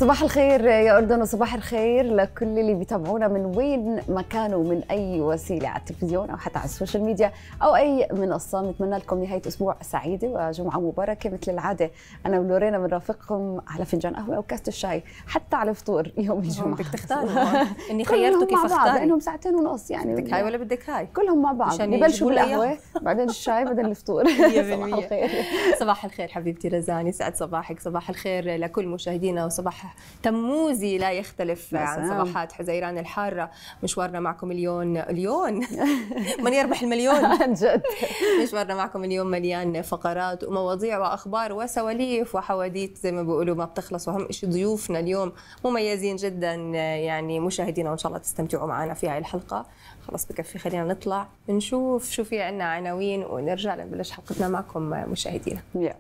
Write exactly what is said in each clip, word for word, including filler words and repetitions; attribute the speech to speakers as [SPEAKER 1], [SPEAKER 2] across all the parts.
[SPEAKER 1] صباح الخير يا أردن، وصباح الخير لكل اللي بيتابعونا من وين ما كانوا، من أي وسيلة، على التلفزيون أو حتى على السوشيال ميديا أو أي منصة. نتمنى لكم نهاية أسبوع سعيدة وجمعة مباركة. مثل العادة أنا ولورينا بنرافقكم على فنجان قهوة أو كاسة الشاي، حتى على الفطور يوم الجمعة.
[SPEAKER 2] بدك تختاري إني خيرتك كيف اختاري،
[SPEAKER 1] لأنهم ساعتين ونص يعني.
[SPEAKER 2] بدك هاي ولا بدك هاي؟
[SPEAKER 1] كلهم مع بعض، ببلشوا بالقهوة بعدين الشاي بعدين الفطور. صباح الخير.
[SPEAKER 2] صباح الخير حبيبتي رزان، سعد صباحك. صباح الخير لكل مشاهدينا، وصباح تموزي لا يختلف عن صباحات حزيران الحارة. مشوارنا معكم اليوم اليوم من يربح المليون
[SPEAKER 1] عن جد.
[SPEAKER 2] مشوارنا معكم اليوم مليان فقرات ومواضيع واخبار وسواليف وحواديت زي ما بيقولوا ما بتخلص، واهم شيء ضيوفنا اليوم مميزين جدا يعني مشاهدينا، وان شاء الله تستمتعوا معنا في هاي الحلقة. خلاص بكفي، خلينا نطلع نشوف شو في عندنا عناوين ونرجع نبلش حلقتنا معكم مشاهدينا.
[SPEAKER 1] yeah.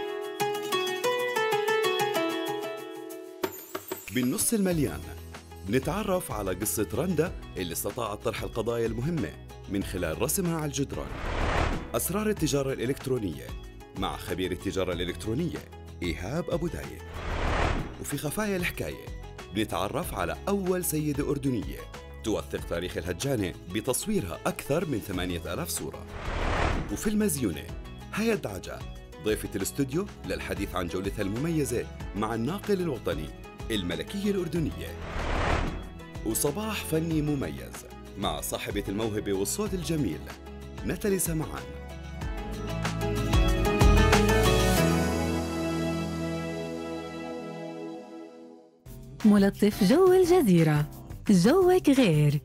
[SPEAKER 3] بالنص المليان بنتعرف على قصة رندا اللي استطاعت طرح القضايا المهمة من خلال رسمها على الجدران. أسرار التجارة الإلكترونية مع خبير التجارة الإلكترونية إيهاب أبو داية. وفي خفايا الحكاية بنتعرف على أول سيدة أردنية توثق تاريخ الهجانة بتصويرها أكثر من ثمانية آلاف صورة. وفي المزيونة هيا الدعجة ضيفة الاستوديو للحديث عن جولتها المميزة مع الناقل الوطني الملكية الأردنية. وصباح فني مميز مع صاحبة الموهبة والصوت الجميل نتالي سمعان.
[SPEAKER 4] ملطف جو الجزيرة، جوك غير.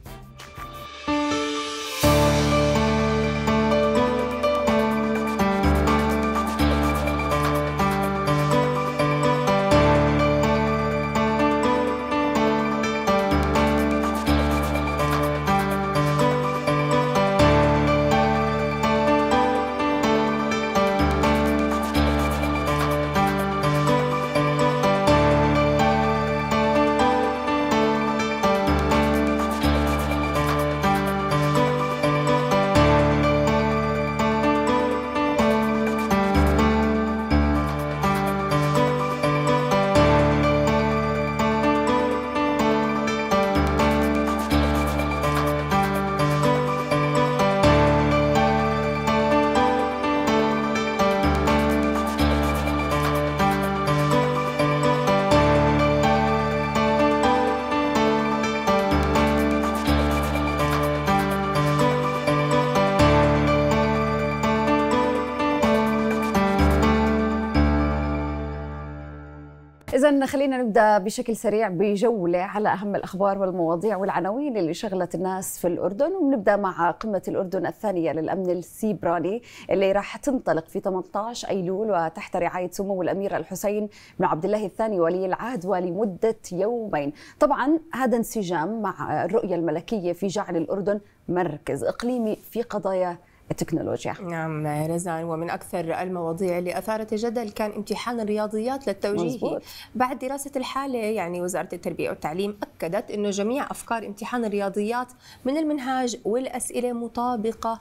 [SPEAKER 1] إذن خلينا نبدأ بشكل سريع بجولة على أهم الأخبار والمواضيع والعناوين اللي شغلت الناس في الأردن. ونبدأ مع قمة الأردن الثانية للأمن السيبراني اللي راح تنطلق في ثمانية عشر أيلول وتحت رعاية سمو الأمير الحسين بن عبد الله الثاني ولي العهد ولمدة يومين. طبعا هذا انسجام مع الرؤية الملكية في جعل الأردن مركز إقليمي في قضايا التكنولوجيا.
[SPEAKER 2] نعم رزان، ومن أكثر المواضيع اللي أثارت الجدل كان امتحان الرياضيات للتوجيهي. مزبوط. بعد دراسة الحالة يعني وزارة التربية والتعليم أكدت أنه جميع أفكار امتحان الرياضيات من المنهاج والأسئلة مطابقة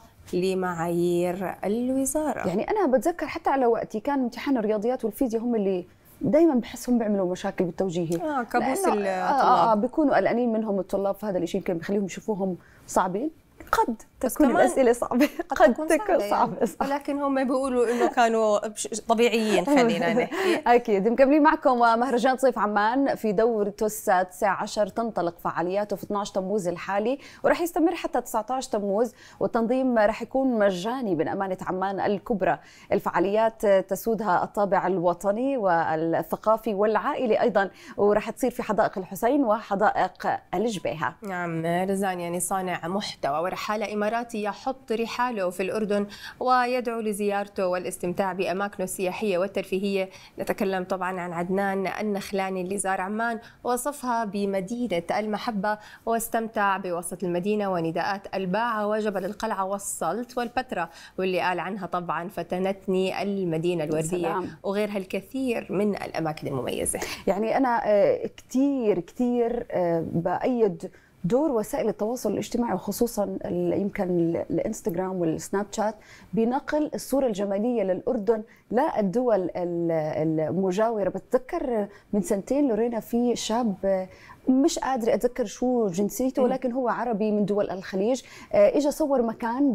[SPEAKER 2] لمعايير الوزارة.
[SPEAKER 1] يعني أنا بتذكر حتى على وقتي كان امتحان الرياضيات والفيزياء هم اللي دايما بحسهم بيعملوا مشاكل بالتوجيهي.
[SPEAKER 2] اه كابوس الطلاب.
[SPEAKER 1] آه آه بيكونوا قلقانين منهم الطلاب، فهذا الشيء يمكن بخليهم يشوفوهم صعبين. قد تكون الأسئلة صعبة، قد, قد تكون, تكون صعبة, صعبة
[SPEAKER 2] ولكن هم بيقولوا إنه كانوا طبيعيين. خلينا نحكي.
[SPEAKER 1] أكيد. مكملين معكم مهرجان صيف عمان في دورته السادسة عشر، تنطلق فعالياته في اثني عشر تموز الحالي ورح يستمر حتى تسعة عشر تموز، والتنظيم رح يكون مجاني من أمانة عمان الكبرى. الفعاليات تسودها الطابع الوطني والثقافي والعائلي أيضا، ورح تصير في حدائق الحسين وحدائق الجبيهة.
[SPEAKER 2] نعم رزان، يعني صانع محتوى ورحالة إماراتي يحط رحاله في الأردن ويدعو لزيارته والاستمتاع بأماكنه السياحية والترفيهية. نتكلم طبعا عن عدنان النخلاني اللي زار عمان ووصفها بمدينة المحبة واستمتع بوسط المدينة ونداءات الباعة وجبل القلعة والسلط والبتراء، واللي قال عنها طبعا فتنتني المدينة الوردية. سلام. وغيرها الكثير من الأماكن المميزة.
[SPEAKER 1] يعني أنا كتير كتير بأيد دور وسائل التواصل الاجتماعي وخصوصا يمكن الانستغرام والسناب شات بنقل الصورة الجمالية للأردن للدول المجاورة. بتذكر من سنتين لورينا في شاب مش قادرة أتذكر شو جنسيته ولكن هو عربي من دول الخليج، اجى صور مكان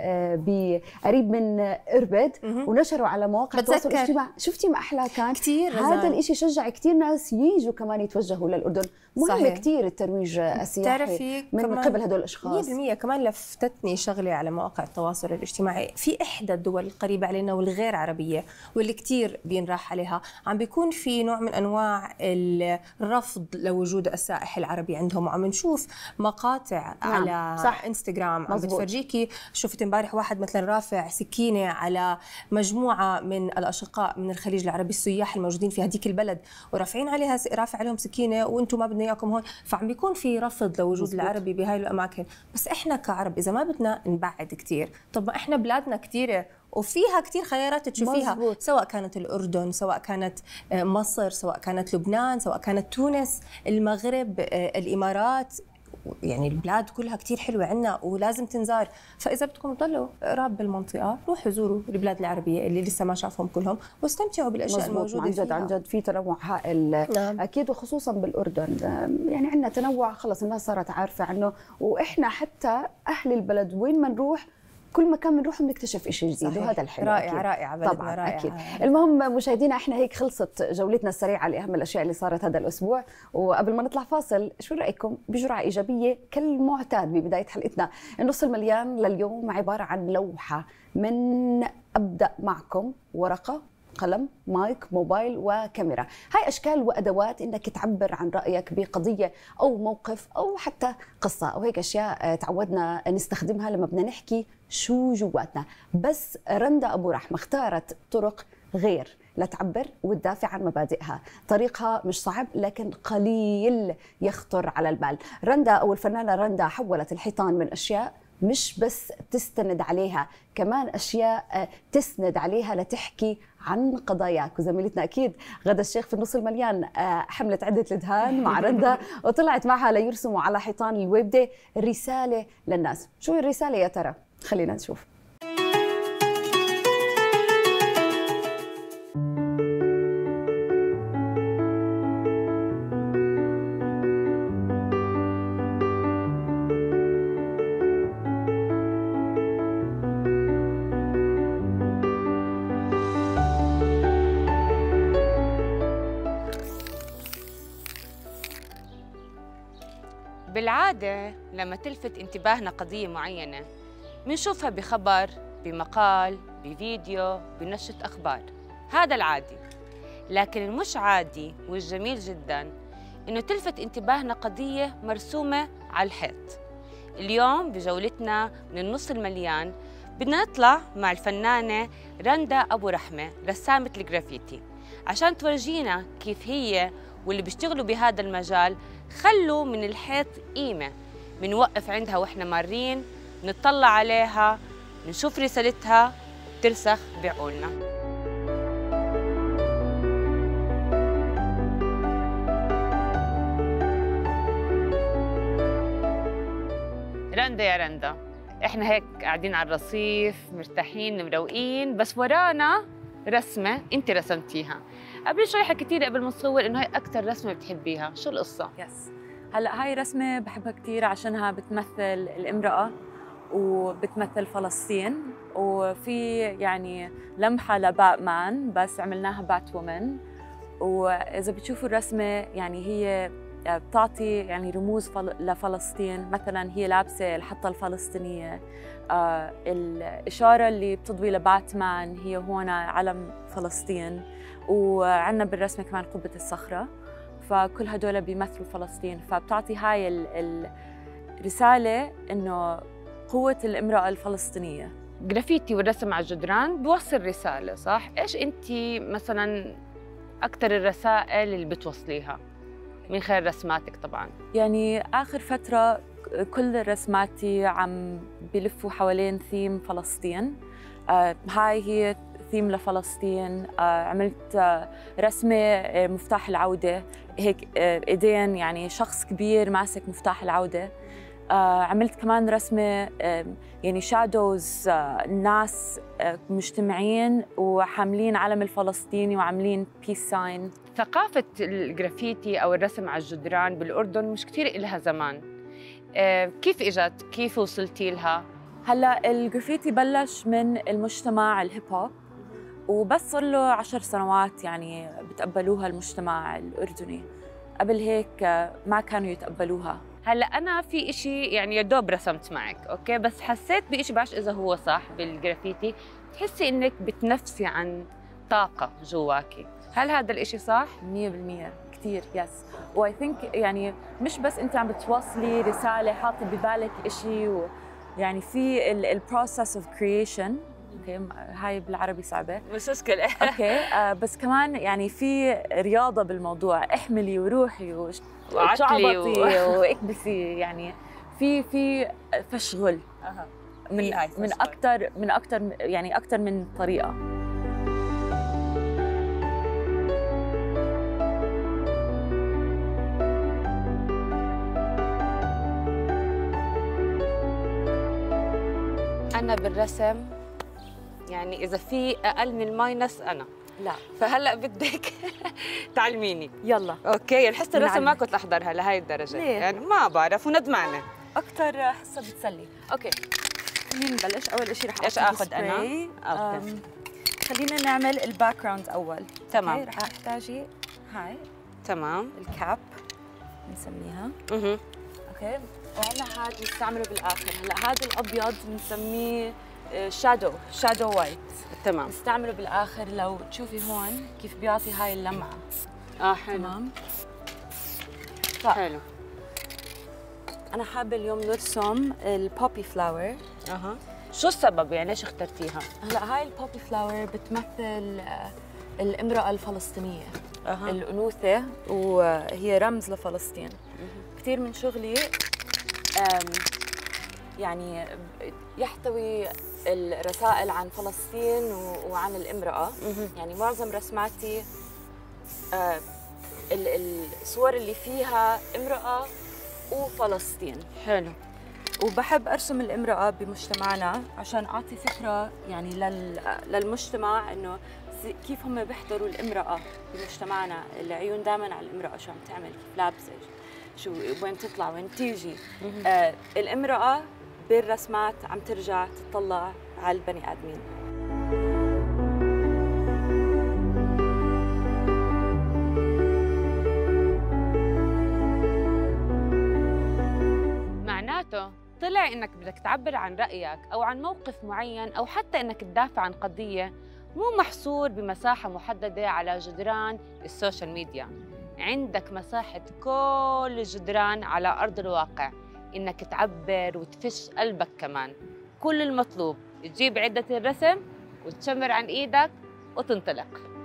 [SPEAKER 1] بقريب من إربد ونشروا على مواقع التواصل الاجتماعي. شفتي ما أحلى كان
[SPEAKER 2] كتير.
[SPEAKER 1] هذا الإشي شجع كتير ناس ييجوا كمان يتوجهوا للأردن. مهم كتير الترويج السياحي من قبل هدول الأشخاص.
[SPEAKER 2] مية بالمية. كمان لفتتني شغلة على مواقع التواصل الاجتماعي في إحدى الدول القريبة علينا والغير عربية واللي كتير بينراح عليها، عم بيكون في نوع من أنواع الرفض لوجود السائح العربي عندهم، وعم نشوف مقاطع نعم. على صح. انستغرام عم بتفرجيكي. شفت امبارح واحد مثلا رافع سكينة على مجموعة من الأشقاء من الخليج العربي السياح الموجودين في هذيك البلد، ورافعين عليها رافع عليهم سكينة وانتم ما بدنا اياكم هون. فعم بيكون في رفض لوجود مزبوط. العربي بهاي الاماكن. بس احنا كعرب اذا ما بدنا نبعد كثير، طب ما احنا بلادنا كثيره وفيها كثير خيارات تشوفيها مزبوط. سواء كانت الأردن، سواء كانت مصر، سواء كانت لبنان، سواء كانت تونس، المغرب، الإمارات، يعني البلاد كلها كتير حلوة عنا ولازم تنزار. فإذا بدكم تضلوا قراب بالمنطقة روحوا زوروا البلاد العربية اللي لسه ما شافهم كلهم واستمتعوا بالأشياء الموجودة
[SPEAKER 1] عن جد
[SPEAKER 2] فيها.
[SPEAKER 1] عن جد في تنوع هائل نعم. أكيد، وخصوصا بالأردن يعني عندنا تنوع خلص الناس صارت عارفة عنه، وإحنا حتى أهل البلد وين ما نروح كل مكان بنروح بنكتشف شيء جديد صحيح. وهذا الحلو
[SPEAKER 2] رائع أكيد. رائعة بلدنا
[SPEAKER 1] طبعا
[SPEAKER 2] رائعة.
[SPEAKER 1] أكيد. المهم مشاهدينا احنا هيك خلصت جولتنا السريعة لأهم الأشياء اللي صارت هذا الأسبوع، وقبل ما نطلع فاصل شو رأيكم بجرعة إيجابية كالمعتاد ببداية حلقتنا؟ النص المليان لليوم عبارة عن لوحة من أبدأ معكم ورقة قلم مايك موبايل وكاميرا. هاي أشكال وأدوات إنك تعبر عن رأيك بقضية أو موقف أو حتى قصة، أو هيك أشياء تعودنا نستخدمها لما بدنا نحكي شو جواتنا. بس رندا أبو رحمة اختارت طرق غير لتعبر وتدافع عن مبادئها. طريقها مش صعب لكن قليل يخطر على البال. رندا أو الفنانة رندا حولت الحيطان من أشياء مش بس تستند عليها، كمان أشياء تسند عليها لتحكي عن قضاياك. وزميلتنا أكيد غدا الشيخ في النص المليان حملت عدة الدهان مع رندا وطلعت معها ليرسموا على حيطان الويبدة رسالة للناس. شو الرسالة يا ترى؟ خلينا نشوف.
[SPEAKER 5] بالعادة لما تلفت انتباهنا قضية معينة منشوفها بخبر، بمقال، بفيديو، بنشرة أخبار. هذا العادي. لكن المش عادي والجميل جداً إنه تلفت انتباهنا قضية مرسومة على الحيط. اليوم بجولتنا من النص المليان بدنا نطلع مع الفنانة رندا أبو رحمة رسامة الجرافيتي عشان تورجينا كيف هي واللي بيشتغلوا بهذا المجال خلوا من الحيط قيمة. منوقف عندها وإحنا مارين، نطلع عليها، نشوف رسالتها ترسخ بعقولنا. رندا يا رندا، إحنا هيك قاعدين على الرصيف مرتاحين مروقين، بس ورانا رسمة أنت رسمتيها. قبل شوي حكيتي قبل ما نصور إنه هي أكثر رسمة بتحبيها، شو القصة؟
[SPEAKER 6] يس، هلا هاي رسمة بحبها كثير عشانها بتمثل الامرأة وبتمثل فلسطين، وفي يعني لمحة لباتمان بس عملناها بات وومن. وإذا بتشوفوا الرسمة يعني هي بتعطي يعني رموز لفلسطين، مثلا هي لابسة الحطة الفلسطينية، آه الإشارة اللي بتضوي لباتمان هي هون علم فلسطين، وعندنا بالرسمة كمان قبة الصخرة، فكل هدول بيمثلوا فلسطين. فبتعطي هاي الرسالة إنه قوة الامرأة الفلسطينية.
[SPEAKER 5] جرافيتي والرسم على الجدران بوصل رسالة، صح؟ إيش أنت مثلا أكثر الرسائل اللي بتوصليها من خلال رسماتك؟ طبعا
[SPEAKER 6] يعني آخر فترة كل رسماتي عم بلفوا حوالين ثيم فلسطين. آه هاي هي ثيم لفلسطين. آه عملت آه رسمة آه مفتاح العودة، هيك آه إيدين يعني شخص كبير ماسك مفتاح العودة. آه عملت كمان رسمة آه يعني شادوز، آه ناس آه مجتمعين وحاملين علم الفلسطيني وعاملين بيس ساين.
[SPEAKER 5] ثقافة الجرافيتي أو الرسم على الجدران بالأردن مش كتير إلها زمان. آه كيف إجت؟ كيف وصلتي لها؟
[SPEAKER 6] هلا الجرافيتي بلش من المجتمع الهيب هوب، وبس صار له عشر سنوات يعني بتقبلوها المجتمع الأردني. قبل هيك ما كانوا يتقبلوها.
[SPEAKER 5] هلا أنا في إشي يعني يا دوب رسمت معك، أوكي، بس حسيت بإشي بعرفش إذا هو صح بالجرافيتي، تحسي إنك بتنفسي عن طاقة جواكي، هل هذا الإشي صح؟
[SPEAKER 6] مية بالمية كثير يس. واي ثينك يعني مش بس أنت عم بتوصلي رسالة حاطة ببالك إشي و يعني في البروسس اوف كرييشن، اوكي هاي بالعربي صعبه
[SPEAKER 5] مش مشكله
[SPEAKER 6] اوكي آه بس كمان يعني في رياضه بالموضوع، احملي وروحي وشعبطي و... واكبسي، يعني في في فشغل من من اكثر من اكثر يعني اكثر من طريقه.
[SPEAKER 5] أنا بالرسم يعني إذا في أقل من الماينس أنا
[SPEAKER 6] لا،
[SPEAKER 5] فهلأ بدك تعلميني.
[SPEAKER 6] يلا
[SPEAKER 5] أوكي، يعني حصة الرسم ما كنت أحضرها لهي الدرجة.
[SPEAKER 6] ليه؟
[SPEAKER 5] يعني ما بعرف وندمانة.
[SPEAKER 6] أكثر حصة بتسلي. أوكي خلينا نبلش. أول شيء رح
[SPEAKER 5] إيش آخذ أنا؟
[SPEAKER 6] أوكي خلينا نعمل الباك جراوند أول.
[SPEAKER 5] تمام.
[SPEAKER 6] رح أحتاجي هاي
[SPEAKER 5] تمام
[SPEAKER 6] الكاب نسميها.
[SPEAKER 5] اها
[SPEAKER 6] اوكي، وعندنا هاد نستعمله بالاخر. هلا هذا الابيض بنسميه شادو شادو وايت.
[SPEAKER 5] تمام،
[SPEAKER 6] نستعمله بالاخر. لو تشوفي هون كيف بيعطي هاي اللمعه.
[SPEAKER 5] اه حلو.
[SPEAKER 6] تمام
[SPEAKER 5] حلو.
[SPEAKER 6] انا حابه اليوم نرسم البوبي فلاور.
[SPEAKER 5] اها شو السبب يعني ليش اخترتيها؟
[SPEAKER 6] هلا هاي البوبي فلاور بتمثل الامراه الفلسطينيه، أه. الانوثه، وهي رمز لفلسطين. كثير من شغلي يعني يحتوي الرسائل عن فلسطين وعن الامرأة. يعني معظم رسماتي الصور اللي فيها امرأة وفلسطين.
[SPEAKER 5] حلو.
[SPEAKER 6] وبحب أرسم الامرأة بمجتمعنا عشان أعطي فكرة يعني للمجتمع إنه كيف هم بيحضروا الامرأة بمجتمعنا. العيون دائما على الامرأة، شو عم تعمل، كيف لابسة، شو وين تطلع وين تيجي. آه الامرأة بالرسمات عم ترجع تطلع على البني آدمين.
[SPEAKER 5] معناته طلع انك بدك تعبر عن رأيك او عن موقف معين او حتى انك تدافع عن قضية مو محصور بمساحة محددة على جدران السوشيال ميديا. عندك مساحة كل الجدران على أرض الواقع إنك تعبر وتفش قلبك كمان. كل المطلوب تجيب عدة الرسم وتشمر عن إيدك وتنطلق.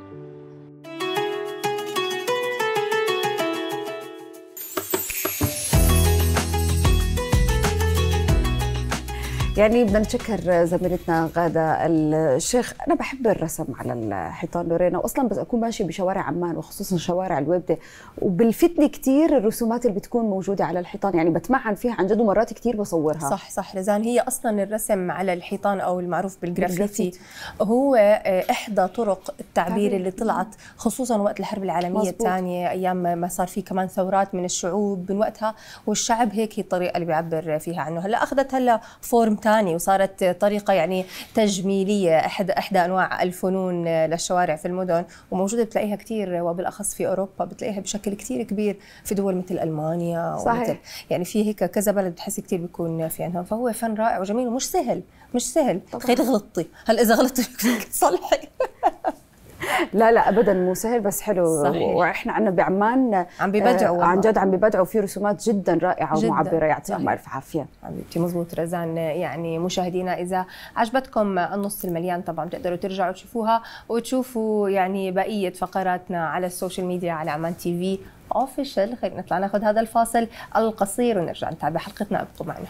[SPEAKER 1] يعني بدنا نشكر زميلتنا غادة الشيخ. أنا بحب الرسم على الحيطان لورينا، وأصلا بس أكون ماشي بشوارع عمان وخصوصا شوارع الويبدة، وبالفتني كثير الرسومات اللي بتكون موجودة على الحيطان، يعني بتمعن فيها عن جد ومرات كثير بصورها.
[SPEAKER 2] صح صح رزان، هي أصلا الرسم على الحيطان أو المعروف بالجرافيتي هو إحدى طرق التعبير اللي طلعت خصوصا وقت الحرب العالمية الثانية، أيام ما صار في كمان ثورات من الشعوب من وقتها، والشعب هيك هي الطريقة اللي بيعبر فيها عنه. هلا أخذت هلا فورم ثاني وصارت طريقة يعني تجميلية، إحدى إحدى أنواع الفنون للشوارع في المدن، وموجودة بتلاقيها كثير وبالأخص في أوروبا، بتلاقيها بشكل كثير كبير في دول مثل ألمانيا. صحيح. ومثل يعني في هيك كذا بلد بتحسي كثير بيكون في عندهم، فهو فن رائع وجميل ومش سهل مش سهل. تخيلي غلطتي، هل إذا غلطتي تصلحي؟
[SPEAKER 1] لا لا ابدا مو سهل، بس حلو.
[SPEAKER 2] صحيح.
[SPEAKER 1] واحنا عندنا بعمان
[SPEAKER 2] عم بيبدعوا
[SPEAKER 1] عن جد، عم بيبدعوا في رسومات جدا رائعه
[SPEAKER 2] جداً.
[SPEAKER 1] ومعبره، يعطيهم الف عافيه.
[SPEAKER 2] حبيبتي مزبوط رزان. يعني مشاهدينا اذا عجبتكم النص المليان طبعا بتقدروا ترجعوا تشوفوها وتشوفوا يعني بقيه فقراتنا على السوشيال ميديا على عمان تي في اوفيشال. خلينا نطلع ناخذ هذا الفاصل القصير ونرجع نتابع حلقتنا. ابقوا معنا.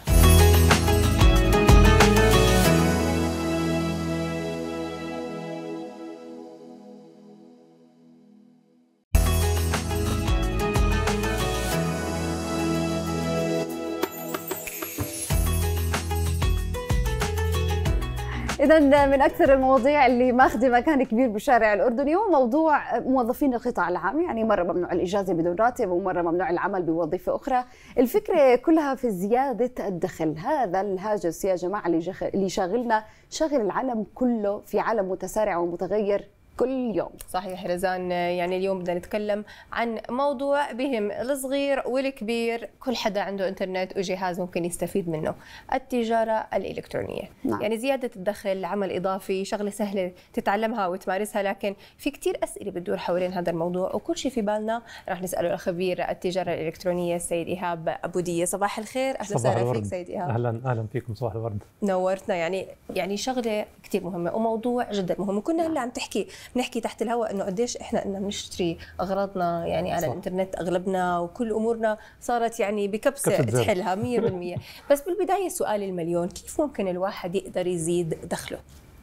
[SPEAKER 1] إذا من أكثر المواضيع اللي ماخذة مكان كبير بالشارع الأردني هو موضوع موظفين القطاع العام، يعني مرة ممنوع الإجازة بدون راتب ومرة ممنوع العمل بوظيفة أخرى. الفكرة كلها في زيادة الدخل. هذا الهاجس يا جماعة اللي شاغلنا، شاغل العالم كله في عالم متسارع ومتغير كل يوم.
[SPEAKER 2] صحيح رزان، يعني اليوم بدنا نتكلم عن موضوع بهم الصغير والكبير، كل حدا عنده انترنت وجهاز ممكن يستفيد منه، التجارة الإلكترونية.
[SPEAKER 1] نعم.
[SPEAKER 2] يعني زيادة الدخل، عمل إضافي، شغلة سهلة تتعلمها وتمارسها، لكن في كتير أسئلة بتدور حوالين هذا الموضوع، وكل شيء في بالنا رح نسأله الخبير التجارة الإلكترونية السيد إيهاب أبو دية. صباح الخير، أهلا وسهلا فيك سيد إيهاب.
[SPEAKER 7] أهلا أهلا فيكم، صباح الورد.
[SPEAKER 2] نورتنا. يعني يعني شغلة كتير مهمة وموضوع جدا مهم، وكنا هلا عم تحكي بنحكي تحت الهواء انه قديش احنا بدنا بنشتري اغراضنا يعني على صح. الانترنت اغلبنا، وكل امورنا صارت يعني بكبسه تحلها مية بالمية. بس بالبدايه سؤال المليون، كيف ممكن الواحد يقدر يزيد دخله؟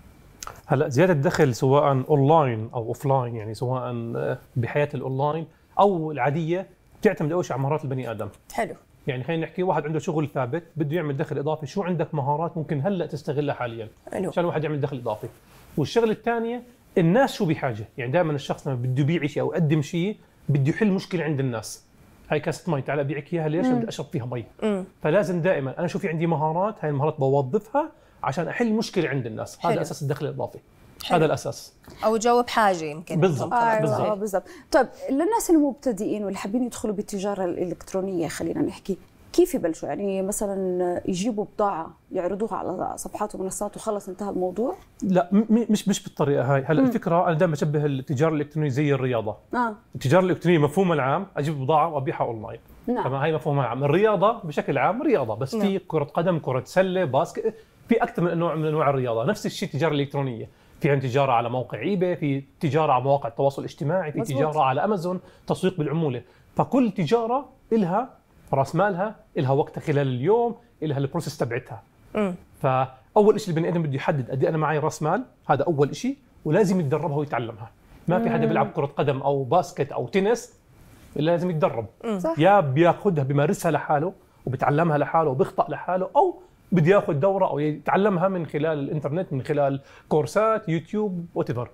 [SPEAKER 7] هلا زياده الدخل سواء اونلاين او اوفلاين، يعني سواء بحياه الاونلاين او العاديه، بتعتمد اول شيء على مهارات البني ادم.
[SPEAKER 2] حلو.
[SPEAKER 7] يعني خلينا نحكي واحد عنده شغل ثابت بده يعمل دخل اضافي، شو عندك مهارات ممكن هلا تستغلها حاليا عشان الواحد يعمل دخل اضافي. والشغله الثانيه، الناس شو بحاجه، يعني دائما الشخص لما بده يبيع شيء او يقدم شيء بده يحل مشكله عند الناس. هاي كاسه مي، تعال ابيعك اياها، ليش؟ بدي اشرب فيها مي. مم. فلازم دائما انا شو في عندي مهارات، هاي المهارات بوظفها عشان احل مشكله عند الناس. حلو. هذا اساس الدخل الاضافي. حلو. هذا الاساس،
[SPEAKER 2] او جاوب حاجه يمكن.
[SPEAKER 7] بالضبط.
[SPEAKER 1] آه بالضبط بالضبط. طيب للناس المبتدئين واللي حابين يدخلوا بالتجاره الالكترونيه، خلينا نحكي كيف يبلشوا؟ يعني مثلا يجيبوا بضاعه يعرضوها على صفحات ومنصات وخلص انتهى الموضوع؟
[SPEAKER 7] لا، مش مش بالطريقه هاي. هلا الفكره انا دائما بشبه التجاره الالكترونيه زي الرياضه. اه التجاره الالكترونيه مفهومها العام اجيب بضاعه وابيعها اونلاين. نعم. فما هي مفهومها العام. الرياضه بشكل عام رياضه، بس نعم. في كره قدم، كره سله، باسكت، في اكثر من نوع من انواع الرياضه. نفس الشيء التجاره الالكترونيه، في عندنا تجاره على موقع ايباي، في تجاره على مواقع التواصل الاجتماعي، في مزبوط. تجاره على امازون، تسويق بالعموله. فكل تجاره لها راس مالها، لها وقتها خلال اليوم، لها البروسيس تبعتها. امم فاول شيء البني ادم بده يحدد قد ايه انا معي راس مال، هذا اول شيء، ولازم يتدربها ويتعلمها. ما في حدا بيلعب كره قدم او باسكت او تنس الا لازم يتدرب. صح. يا بياخذها بيمارسها لحاله وبيتعلمها لحاله وبيخطأ لحاله، او بده ياخذ دوره او يتعلمها من خلال الانترنت، من خلال كورسات يوتيوب وات ايفر.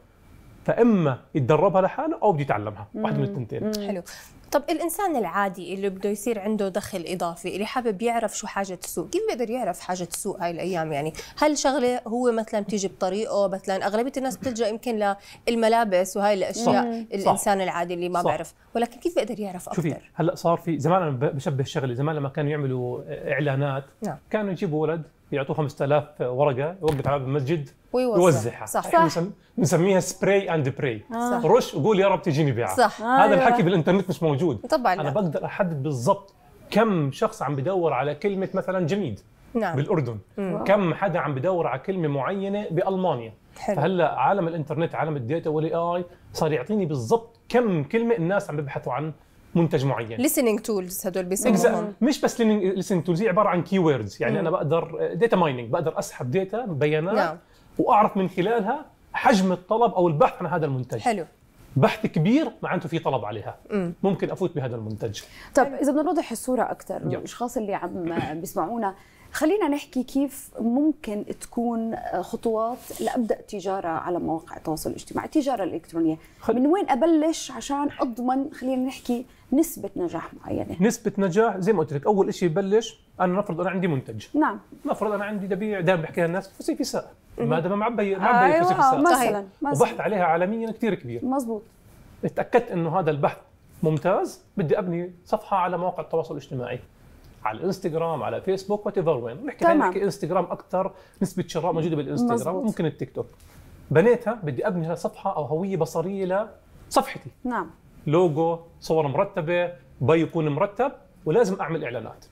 [SPEAKER 7] فاما يتدربها لحاله او بده يتعلمها، واحد من الثنتين.
[SPEAKER 2] حلو. طب الانسان العادي اللي بده يصير عنده دخل اضافي، اللي حابب يعرف شو حاجه السوق، كيف بيقدر يعرف حاجه السوق هاي الايام؟ يعني هل شغله هو مثلا بتيجي بطريقه، مثلا اغلبيه الناس بتلجا يمكن للملابس وهاي الاشياء. مم. الانسان صح. العادي اللي ما بعرف، ولكن كيف بيقدر يعرف اكثر؟
[SPEAKER 7] شوفي هلا صار في زمان، انا بشبه الشغله زمان لما كانوا يعملوا اعلانات. نعم. كانوا يجيبوا ولد يعطوه خمسة آلاف ورقه يوقف على باب المسجد ويوزعها. صح. بنسميها سبراي اند براي. آه. رش وقول يا رب تجيني بيعه. صح. هذا آه الحكي بالانترنت مش موجود. طبعا انا لا. بقدر احدد بالضبط كم شخص عم بدور على كلمه مثلا جميد. نعم. بالاردن. مم. كم حدا عم بدور على كلمه معينه بالمانيا. حلو. فهلا عالم الانترنت، عالم الداتا والاي اي صار يعطيني بالضبط كم كلمه الناس عم بيبحثوا عن منتج معين.
[SPEAKER 2] listening tools هدول بيسموهم.
[SPEAKER 7] مش بس listening tools، هي عباره عن كي ووردز. يعني مم. انا بقدر داتا مايننج، بقدر اسحب داتا بيانات. نعم. واعرف من خلالها حجم الطلب او البحث عن هذا المنتج. حلو. بحث كبير معناته في طلب عليها. مم. ممكن افوت بهذا المنتج.
[SPEAKER 1] طيب اذا بدنا نوضح الصوره اكثر للاشخاص اللي عم بيسمعونا، خلينا نحكي كيف ممكن تكون خطوات لابدا تجاره على مواقع التواصل الاجتماعي، التجاره الالكترونيه. خل... من وين ابلش عشان اضمن خلينا نحكي نسبه نجاح معينه؟
[SPEAKER 7] نسبه نجاح زي ما قلت لك، اول شيء ببلش انا نفرض انا عندي منتج. نعم. نفرض انا عندي ببيع، دائما بحكيها الناس فسي في ساق، ما دام معبي معبي
[SPEAKER 1] أيوة.
[SPEAKER 7] فسي في ساق
[SPEAKER 1] مثلا
[SPEAKER 7] وبحث عليها عالميا كثير كبير.
[SPEAKER 1] مزبوط.
[SPEAKER 7] اتاكدت انه هذا البحث ممتاز، بدي ابني صفحه على مواقع التواصل الاجتماعي، على الانستغرام، على فيسبوك، وات ايفر وين. نحكي خلينا نحكي انستغرام اكثر، نسبه شراء موجوده بالانستغرام، ممكن التيك توك. بنيتها، بدي ابني صفحه او هويه بصريه لصفحتي. نعم. لوجو، صور مرتبه، بي يكون مرتب، ولازم اعمل اعلانات.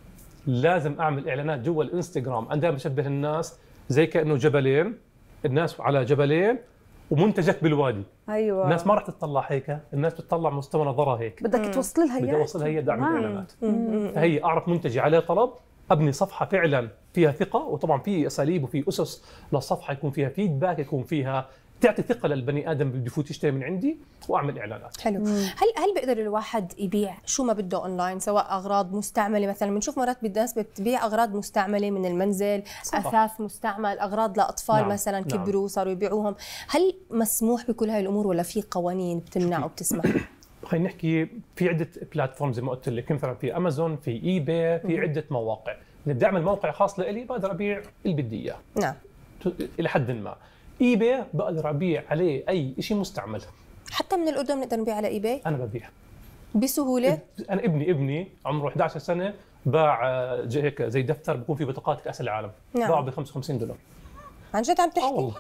[SPEAKER 7] لازم اعمل اعلانات جوا الانستغرام. انا دائما بشبه الناس زي كانه جبلين، الناس على جبلين ومنتجك بالوادي. ايوه. الناس ما راح تطلع هيك، الناس بتطلع مستوى نظرها هيك.
[SPEAKER 1] بدك توصل لها
[SPEAKER 7] بدي اوصلها هي، بدي اعمل اعلانات. فهي اعرف منتجي عليه طلب، ابني صفحه فعلا فيها ثقه، وطبعا في اساليب وفي اسس للصفحه يكون فيها فيدباك، يكون فيها تعطي ثقه للبني ادم اللي بفوت يشتري من عندي واعمل اعلانات.
[SPEAKER 2] حلو. مم. هل هل بيقدر الواحد يبيع شو ما بده اونلاين، سواء اغراض مستعمله مثلا؟ بنشوف مرات الناس بتبيع اغراض مستعمله من المنزل، صح. اثاث مستعمل، اغراض لاطفال نعم. مثلا كبروا نعم. صاروا يبيعوهم. هل مسموح بكل هاي الامور ولا في قوانين بتمنع وبتسمح؟
[SPEAKER 7] خلينا نحكي في عده بلاتفورم زي ما قلت لك، مثلا في امازون، في اي باي، في مم. عده مواقع. اذا بدي اعمل موقع خاص لإلي بقدر ابيع اللي بدي اياه. نعم. الى حد ما. اي باي بقدر ابيع عليه اي شيء مستعمل.
[SPEAKER 2] حتى من الاردن بنقدر نبيع على اي باي؟
[SPEAKER 7] انا ببيع
[SPEAKER 2] بسهوله.
[SPEAKER 7] انا ابني ابني عمره إحدى عشرة سنه باع هيك زي دفتر بكون فيه بطاقات كاس العالم. نعم. باعه ب خمسة وخمسين دولار.
[SPEAKER 2] عن جد عم تحكي؟
[SPEAKER 7] اه والله.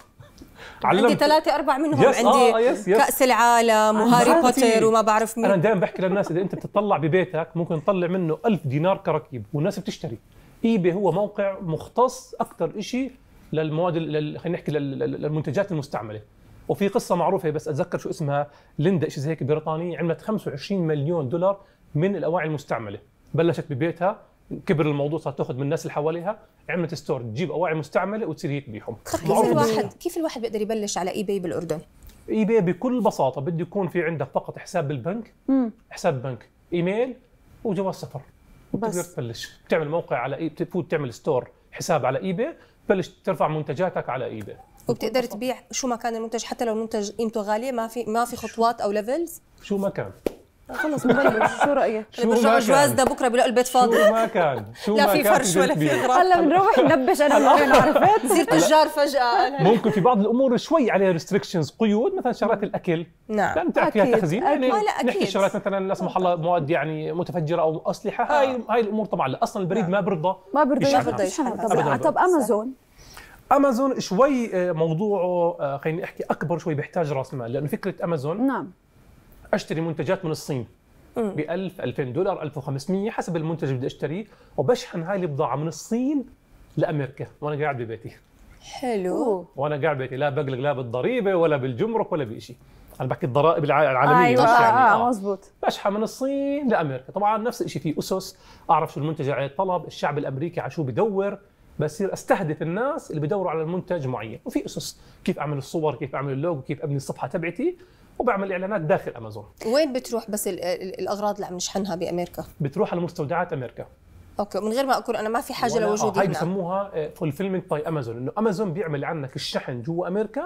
[SPEAKER 2] عندي ثلاثة أربع منهم.
[SPEAKER 7] يس.
[SPEAKER 2] عندي
[SPEAKER 7] آه يس يس.
[SPEAKER 2] كأس العالم وهاري بوتر وما بعرف مين.
[SPEAKER 7] أنا دائما بحكي للناس إذا أنت بتطلع ببيتك ممكن تطلع منه ألف دينار كركيب والناس بتشتري. إي باي هو موقع مختص أكثر شيء للمواد لل... خلينا نحكي للمنتجات المستعملة. وفي قصة معروفة بس أتذكر شو اسمها، ليندا شيء زي هيك بريطانية، عملت خمسة وعشرين مليون دولار من الأواعي المستعملة. بلشت ببيتها، كبر الموضوع، صارت تاخذ من الناس اللي حواليها، عملت ستور تجيب أواعي مستعملة وتصير هي تبيعهم.
[SPEAKER 2] كيف الواحد كيف الواحد بيقدر يبلش على اي باي بالاردن؟
[SPEAKER 7] اي باي بكل بساطة بده يكون في عندك فقط حساب بالبنك، مم. حساب بنك، ايميل وجواز سفر. بتقدر تبلش بتعمل موقع على اي بتفوت تعمل ستور حساب على اي باي، بلش ترفع منتجاتك على اي باي.
[SPEAKER 2] وبتقدر تبيع شو ما كان المنتج، حتى لو المنتج قيمته غالية، ما في ما في خطوات او ليفلز؟
[SPEAKER 7] شو ما كان.
[SPEAKER 1] خلص نبلش. شو رايك؟
[SPEAKER 2] برجع جواز ده بكره بلاقوا البيت فاضي.
[SPEAKER 7] شو ما كان شو
[SPEAKER 2] لا
[SPEAKER 7] ما
[SPEAKER 2] في
[SPEAKER 7] كان
[SPEAKER 2] فرش ولا في غراب.
[SPEAKER 1] هلا بنروح ننبش انا وين عرفت
[SPEAKER 2] تصير تجار فجاه.
[SPEAKER 7] ممكن في بعض الامور شوي عليها ريستريكشنز، قيود، مثلا شغلات الاكل.
[SPEAKER 2] نعم.
[SPEAKER 7] لان تعرف فيها تخزين، يعني نحكي شغلات مثلا لا سمح الله مواد يعني متفجره او اسلحه. آه. هاي هاي الامور طبعا لا، اصلا البريد ما برضى
[SPEAKER 1] ما برضى يشحنها. طب امازون
[SPEAKER 7] امازون شوي موضوعه خليني احكي اكبر شوي، بيحتاج راس مال، لانه فكره امازون
[SPEAKER 1] نعم
[SPEAKER 7] اشتري منتجات من الصين ب ألف ألفين دولار ألف وخمسمية حسب المنتج اللي بدي اشتريه، وبشحن هاي البضاعه من الصين لامريكا وانا قاعد ببيتي.
[SPEAKER 2] حلو.
[SPEAKER 7] وانا قاعد ببيتي لا بقلق لا بالضريبه ولا بالجمرك ولا بشيء. انا بحكي الضرائب العالميه.
[SPEAKER 1] أيوة.
[SPEAKER 7] مش يعني
[SPEAKER 1] اه مزبوط.
[SPEAKER 7] بشحن من الصين لامريكا. طبعا نفس الشيء في اسس، اعرف شو المنتج عليه الطلب، الشعب الامريكي على شو بدور، بصير استهدف الناس اللي بدوروا على المنتج معين. وفي اسس كيف اعمل الصور، كيف اعمل اللوجو، كيف ابني الصفحه تبعتي، وبعمل اعلانات داخل امازون.
[SPEAKER 2] وين بتروح بس الاغراض اللي عم نشحنها بامريكا؟
[SPEAKER 7] بتروح على مستودعات امريكا.
[SPEAKER 2] اوكي، من غير ما اكون انا ما في حاجه لوجودي
[SPEAKER 7] هنا. هاي بسموها فولفيلمنت باي امازون، انه امازون بيعمل عنك الشحن جوا امريكا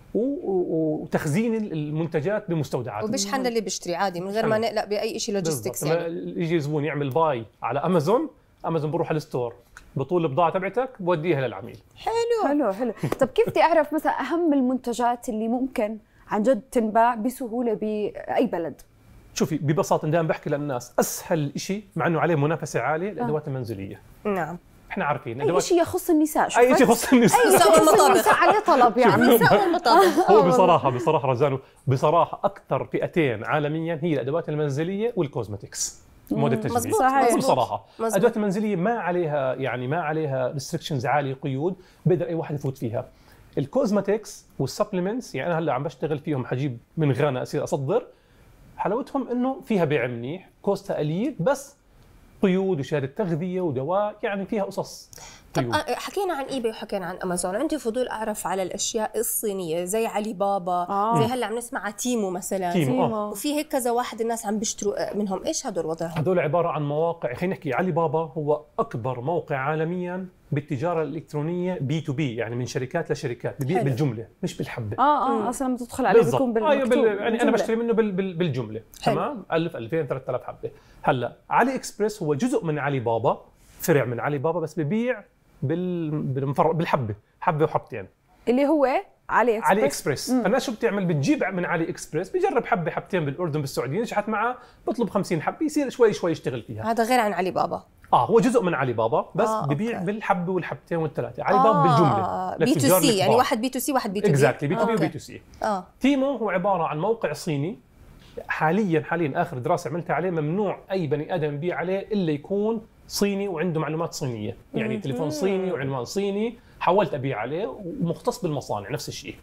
[SPEAKER 7] وتخزين المنتجات بمستودعات،
[SPEAKER 2] وبشحن للي بيشتري عادي من غير ما نقلق باي شيء لوجيستكس. يعني
[SPEAKER 7] يجي زبون يعمل باي على امازون، امازون بروح على الستور بطول البضاعه تبعتك بوديها للعميل.
[SPEAKER 2] حلو
[SPEAKER 1] حلو حلو. طب كيف بدي اعرف مثلا اهم المنتجات اللي ممكن عن جد تنباع بسهوله باي بلد؟
[SPEAKER 7] شوفي ببساطه دائما بحكي للناس اسهل شيء مع انه عليه منافسه عاليه الادوات المنزليه.
[SPEAKER 2] نعم
[SPEAKER 7] احنا عارفين
[SPEAKER 1] اي شيء يخص النساء.
[SPEAKER 7] اي شيء يخص النساء.
[SPEAKER 2] اي شيء والمطابخ
[SPEAKER 1] عليه طلب يعني.
[SPEAKER 2] النساء والمطابخ.
[SPEAKER 7] هو بصراحه بصراحه رزان بصراحه اكثر فئتين عالميا هي الادوات المنزليه والكوزمتكس، مواد التجميل. بصراحه الادوات المنزليه ما عليها يعني ما عليها ريستريكشنز عاليه، قيود بقدر اي واحد يفوت فيها. الكوزمتكس والسبلمنتس يعني انا هلا عم بشتغل فيهم، حجيب من غانا اصير اصدر، حلاوتهم انه فيها بيع منيح، كوستها قليل، بس قيود وشهاده تغذيه ودواء، يعني فيها قصص.
[SPEAKER 2] طب حكينا عن اي باي وحكينا عن امازون، عندي فضول اعرف على الاشياء الصينيه زي علي بابا. آه. زي هلا عم نسمع تيمو مثلا.
[SPEAKER 7] تيمو. آه.
[SPEAKER 2] وفي هيك كذا واحد الناس عم بيشتروا منهم، ايش هدول وضعهم؟
[SPEAKER 7] هدول عباره عن مواقع، خلينا نحكي علي بابا هو اكبر موقع عالميا بالتجاره الالكترونيه بي تو بي، يعني من شركات لشركات، ببيع بالجمله مش بالحبه.
[SPEAKER 1] اه اه اصلا لما تدخل عليه بيكون بالمكتوب.
[SPEAKER 7] آه بال... يعني انا بشتري منه بال... بال... بالجمله. حلو. تمام. ألف ألفين ثلاثة آلاف حبه. هلا علي اكسبرس هو جزء من علي بابا، فرع من علي بابا، بس ببيع بال... بالمفر... بالحبه، حبه وحبتين،
[SPEAKER 1] اللي هو علي اكسبرس.
[SPEAKER 7] علي اكسبرس. فالناس شو بتعمل؟ بتجيب من علي اكسبرس، بجرب حبه حبتين بالاردن بالسعوديه، نجحت معه بطلب خمسين حبه، يصير شوي شوي يشتغل فيها.
[SPEAKER 2] هذا غير عن علي بابا.
[SPEAKER 7] اه هو جزء من علي بابا، بس
[SPEAKER 2] آه
[SPEAKER 7] ببيع
[SPEAKER 2] أوكي.
[SPEAKER 7] بالحبه والحبتين والثلاثه. علي بابا بالجمله
[SPEAKER 2] بي تو سي، يعني واحد بي تو سي واحد بي تو بي.
[SPEAKER 7] اكزاكتلي، بي تو بي وبي تو سي.
[SPEAKER 2] اه
[SPEAKER 7] تيمو هو عباره عن موقع صيني، حاليا حاليا اخر دراسه عملتها عليه ممنوع اي بني ادم يبيع عليه الا يكون صيني وعنده معلومات صينيه، يعني تليفون صيني وعنوان صيني. حاولت ابيع عليه ومختص بالمصانع نفس الشيء.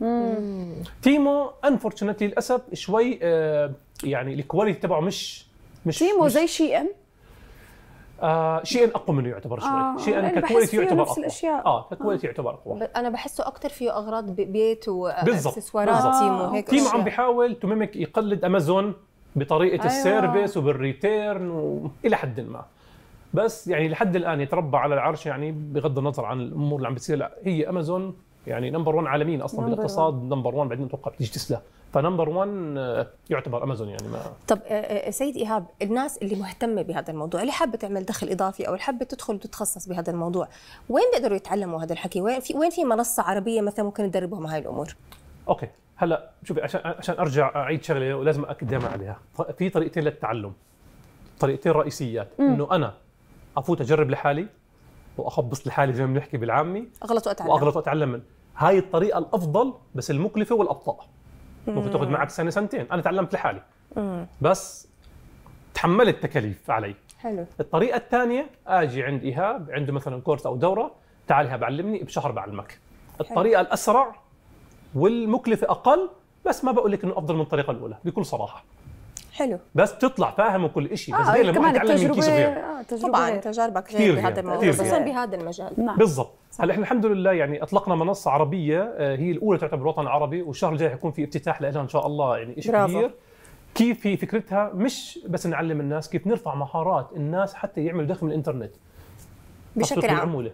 [SPEAKER 7] تيمو انفورشنتلي للاسف شوي آه يعني الكواليتي تبعه مش مش
[SPEAKER 1] تيمو
[SPEAKER 7] مش
[SPEAKER 1] زي شي ان.
[SPEAKER 7] آه شيء اقوى منه يعتبر شوي،
[SPEAKER 1] آه
[SPEAKER 7] شيء ككواليتي يعتبر اقوى.
[SPEAKER 1] الأشياء.
[SPEAKER 7] اه ككواليتي يعتبر اقوى.
[SPEAKER 2] انا بحسه اكثر فيه اغراض بيت
[SPEAKER 7] بالضبط
[SPEAKER 2] واكسسوارات
[SPEAKER 7] آه.
[SPEAKER 2] وهيك.
[SPEAKER 7] تيمو عم بيحاول تممك يقلد امازون بطريقه أيوة. السيرفيس وبالريتيرن والى حد ما، بس يعني لحد الان يتربع على العرش، يعني بغض النظر عن الامور اللي عم بتصير. لا هي امازون يعني نمبر واحد عالميا اصلا بالاقتصاد، نمبر واحد بعدين اتوقع بتيجي تسلا، فنمبر واحد يعتبر امازون يعني. ما
[SPEAKER 2] طب سيد ايهاب، الناس اللي مهتمه بهذا الموضوع، اللي حابه تعمل دخل اضافي او اللي حابه تدخل وتتخصص بهذا الموضوع، وين بيقدروا يتعلموا هذا الحكي؟ وين في وين في منصه عربيه مثلا ممكن تدربهم هاي الامور؟
[SPEAKER 7] اوكي هلا شوفي، عشان عشان ارجع اعيد شغله ولازم اكد دائما عليها، في طريقتين للتعلم، طريقتين رئيسيات. انه انا افوت اجرب لحالي واخبص لحالي زي ما بنحكي بالعامي،
[SPEAKER 2] اغلط واتعلم
[SPEAKER 7] واغلط واتعلم من هاي الطريقه الافضل، بس المكلفه والابطا. ممكن تاخذ معك سنه سنتين. انا تعلمت لحالي مم. بس تحملت تكاليف علي.
[SPEAKER 2] حلو.
[SPEAKER 7] الطريقه الثانيه اجي عند ايهاب عنده مثلا كورس او دوره، تعال ايهاب علمني، بشهر بعلمك. الطريقه حلو. الاسرع والمكلفه اقل، بس ما بقول لك انه افضل من الطريقه الاولى بكل صراحه.
[SPEAKER 2] حلو.
[SPEAKER 7] بس تطلع فاهم وكل شيء، بس
[SPEAKER 1] آه
[SPEAKER 7] غير لما تعلم من كيس غير.
[SPEAKER 1] آه
[SPEAKER 2] طبعا تجاربك غير بهذا الموضوع، خصوصا بهذا المجال.
[SPEAKER 1] نعم.
[SPEAKER 7] بالضبط. هلا احنا الحمد لله يعني اطلقنا منصه عربيه، هي الاولى تعتبر بالوطن العربي، والشهر الجاي حيكون في افتتاح لها ان شاء الله، يعني شيء كبير. كيف هي فكرتها؟ مش بس نعلم الناس كيف نرفع مهارات الناس حتى يعملوا دخل من الانترنت
[SPEAKER 2] بشكل عام.
[SPEAKER 7] بالعموله.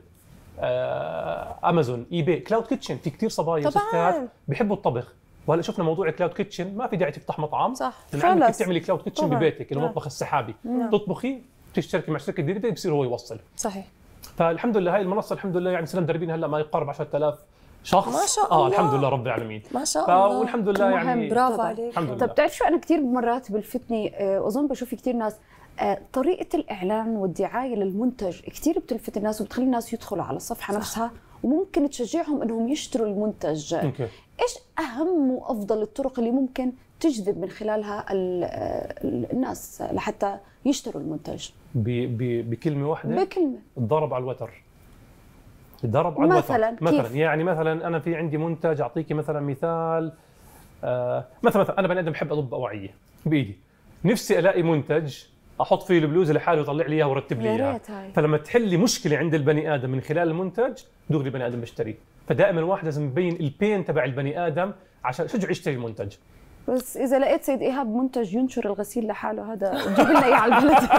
[SPEAKER 7] آه، امازون، اي باي، كلاود كيتشن، في كثير صبايا وستات بيحبوا الطبخ، وهلا شفنا موضوع الكلاود كيتشن، ما في داعي تفتح مطعم،
[SPEAKER 2] صح.
[SPEAKER 7] نعلمك كيف تعملي كلاود كيتشن ببيتك، المطبخ السحابي. مم. تطبخي، تشتركي مع شركه جديده، بصير هو يوصل.
[SPEAKER 2] صحيح.
[SPEAKER 7] فالحمد لله هاي المنصه الحمد لله يعني سلام مدربين هلا ما يقارب عشرة آلاف شخص.
[SPEAKER 2] ما شاء الله.
[SPEAKER 7] اه الحمد لله رب العالمين.
[SPEAKER 2] ما شاء الله.
[SPEAKER 7] والحمد لله يعني
[SPEAKER 2] برافو عليك.
[SPEAKER 7] الحمد لله.
[SPEAKER 1] طب بتعرف شو، انا كثير مرات بلفتني، اظن بشوف كثير ناس طريقه الاعلان والدعايه للمنتج كثير بتلفت الناس وبتخلي الناس يدخلوا على الصفحه صح. نفسها، وممكن تشجعهم انهم يشتروا المنتج.
[SPEAKER 7] أوكي.
[SPEAKER 1] ايش اهم وافضل الطرق اللي ممكن تجذب من خلالها الناس لحتى يشتروا المنتج؟
[SPEAKER 7] بكلمه واحده،
[SPEAKER 1] بكلمه
[SPEAKER 7] الضرب على الوتر. الضرب على
[SPEAKER 1] مثلا
[SPEAKER 7] الوتر مثلا كيف؟ يعني مثلا انا في عندي منتج، اعطيكي مثلا مثال، آه مثلا مثلا انا بني ادم بحب اضب اوعيه بايدي، نفسي الاقي منتج احط فيه البلوزه لحاله ويطلع لي اياها ويرتب لي اياها، فلما تحلي مشكله عند البني ادم من خلال المنتج دغري البني ادم بيشتريه. فدائما الواحد لازم يبين البين تبع البني ادم عشان شجع يشتري المنتج.
[SPEAKER 1] بس اذا لقيت سيد ايهاب منتج ينشر الغسيل لحاله، هذا جيب لنا اياه على البلد.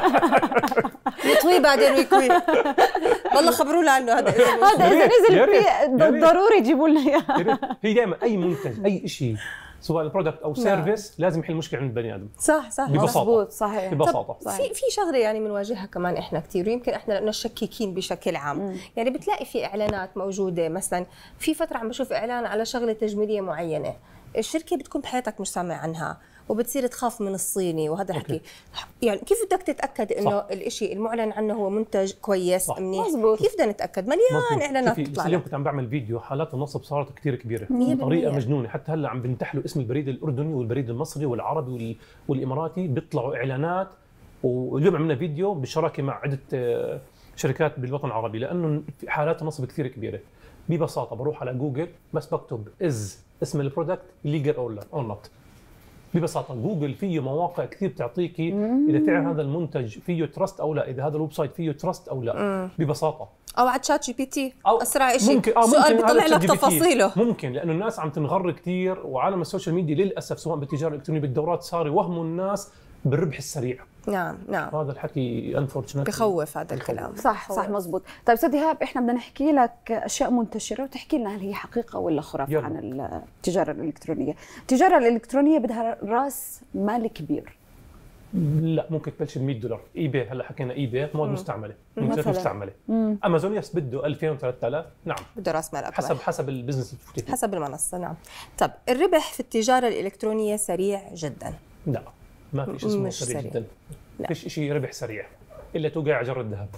[SPEAKER 2] يطوي بعدين ويكوي. والله خبرونا عنه هذا.
[SPEAKER 1] هذا اذا نزل فيه ضروري يجيبوا لنا اياه.
[SPEAKER 7] هي دائما اي منتج اي شيء سواء برودكت او سيرفيس لازم يحل مشكله عند البني ادم.
[SPEAKER 2] صح صح
[SPEAKER 1] مضبوط صحيح.
[SPEAKER 7] ببساطه
[SPEAKER 2] في في شغله يعني بنواجهها كمان احنا كثير، ويمكن احنا لانه شكيكين بشكل عام. مم. يعني بتلاقي في اعلانات موجوده، مثلا في فتره عم بشوف اعلان على شغله تجميليه معينه، الشركه بتكون بحياتك مش سامع عنها وبتصير تخاف من الصيني وهذا حكي. يعني كيف بدك تتاكد انه الشيء المعلن عنه هو منتج كويس منيح؟ كيف بدنا نتاكد؟ مليان اعلانات
[SPEAKER 7] بتطلع. اليوم كنت عم بعمل فيديو، حالات النصب صارت كثير كبيره بطريقه مجنونه، حتى هلا عم بنتحلوا اسم البريد الاردني والبريد المصري والعربي والاماراتي، بيطلعوا اعلانات. واليوم عملنا فيديو بالشراكه مع عده شركات بالوطن العربي، لانه حالات النصب كثير كبيره. ببساطه بروح على جوجل بس بكتب از اسم البرودكت ليجل اور نوت. ببساطه جوجل فيه مواقع كثير بتعطيكي اذا فعلا هذا المنتج فيه تراست او لا، اذا هذا الويب سايت فيه تراست او لا. مم. ببساطه
[SPEAKER 2] او على تشات جي بي تي
[SPEAKER 7] أو
[SPEAKER 2] اسرع شيء
[SPEAKER 7] ممكن آه
[SPEAKER 2] سؤال بيطلع لك تفاصيله.
[SPEAKER 7] ممكن لانه الناس عم تنغر كثير، وعالم السوشيال ميديا للاسف سواء بالتجاره الالكترونيه بالدورات صار يوهموا الناس بالربح السريع.
[SPEAKER 2] نعم نعم.
[SPEAKER 7] هذا الحكي انفورشنتلي
[SPEAKER 2] بخوف هذا الكلام.
[SPEAKER 1] صح صح مزبوط. طيب سيد ايهاب، احنا بدنا نحكي لك اشياء منتشره وتحكي لنا هل هي حقيقه ولا خرافه عن التجاره الالكترونيه. التجاره الالكترونيه بدها راس مال كبير.
[SPEAKER 7] لا ممكن تبلش ب مية دولار. اي باي هلا حكينا اي باي مواد مستعمله، منتجات مستعمله. مم. امازون يس بده ألفين وثلاثة آلاف. نعم
[SPEAKER 2] بده راس مال اكبر
[SPEAKER 7] حسب حسب البزنس اللي
[SPEAKER 2] حسب المنصه. نعم. طب الربح في التجاره الالكترونيه سريع جدا؟
[SPEAKER 7] لا ما في شيء اسمه سريع جدا، فيش شيء ربح سريع الا توقع على جر الذهب.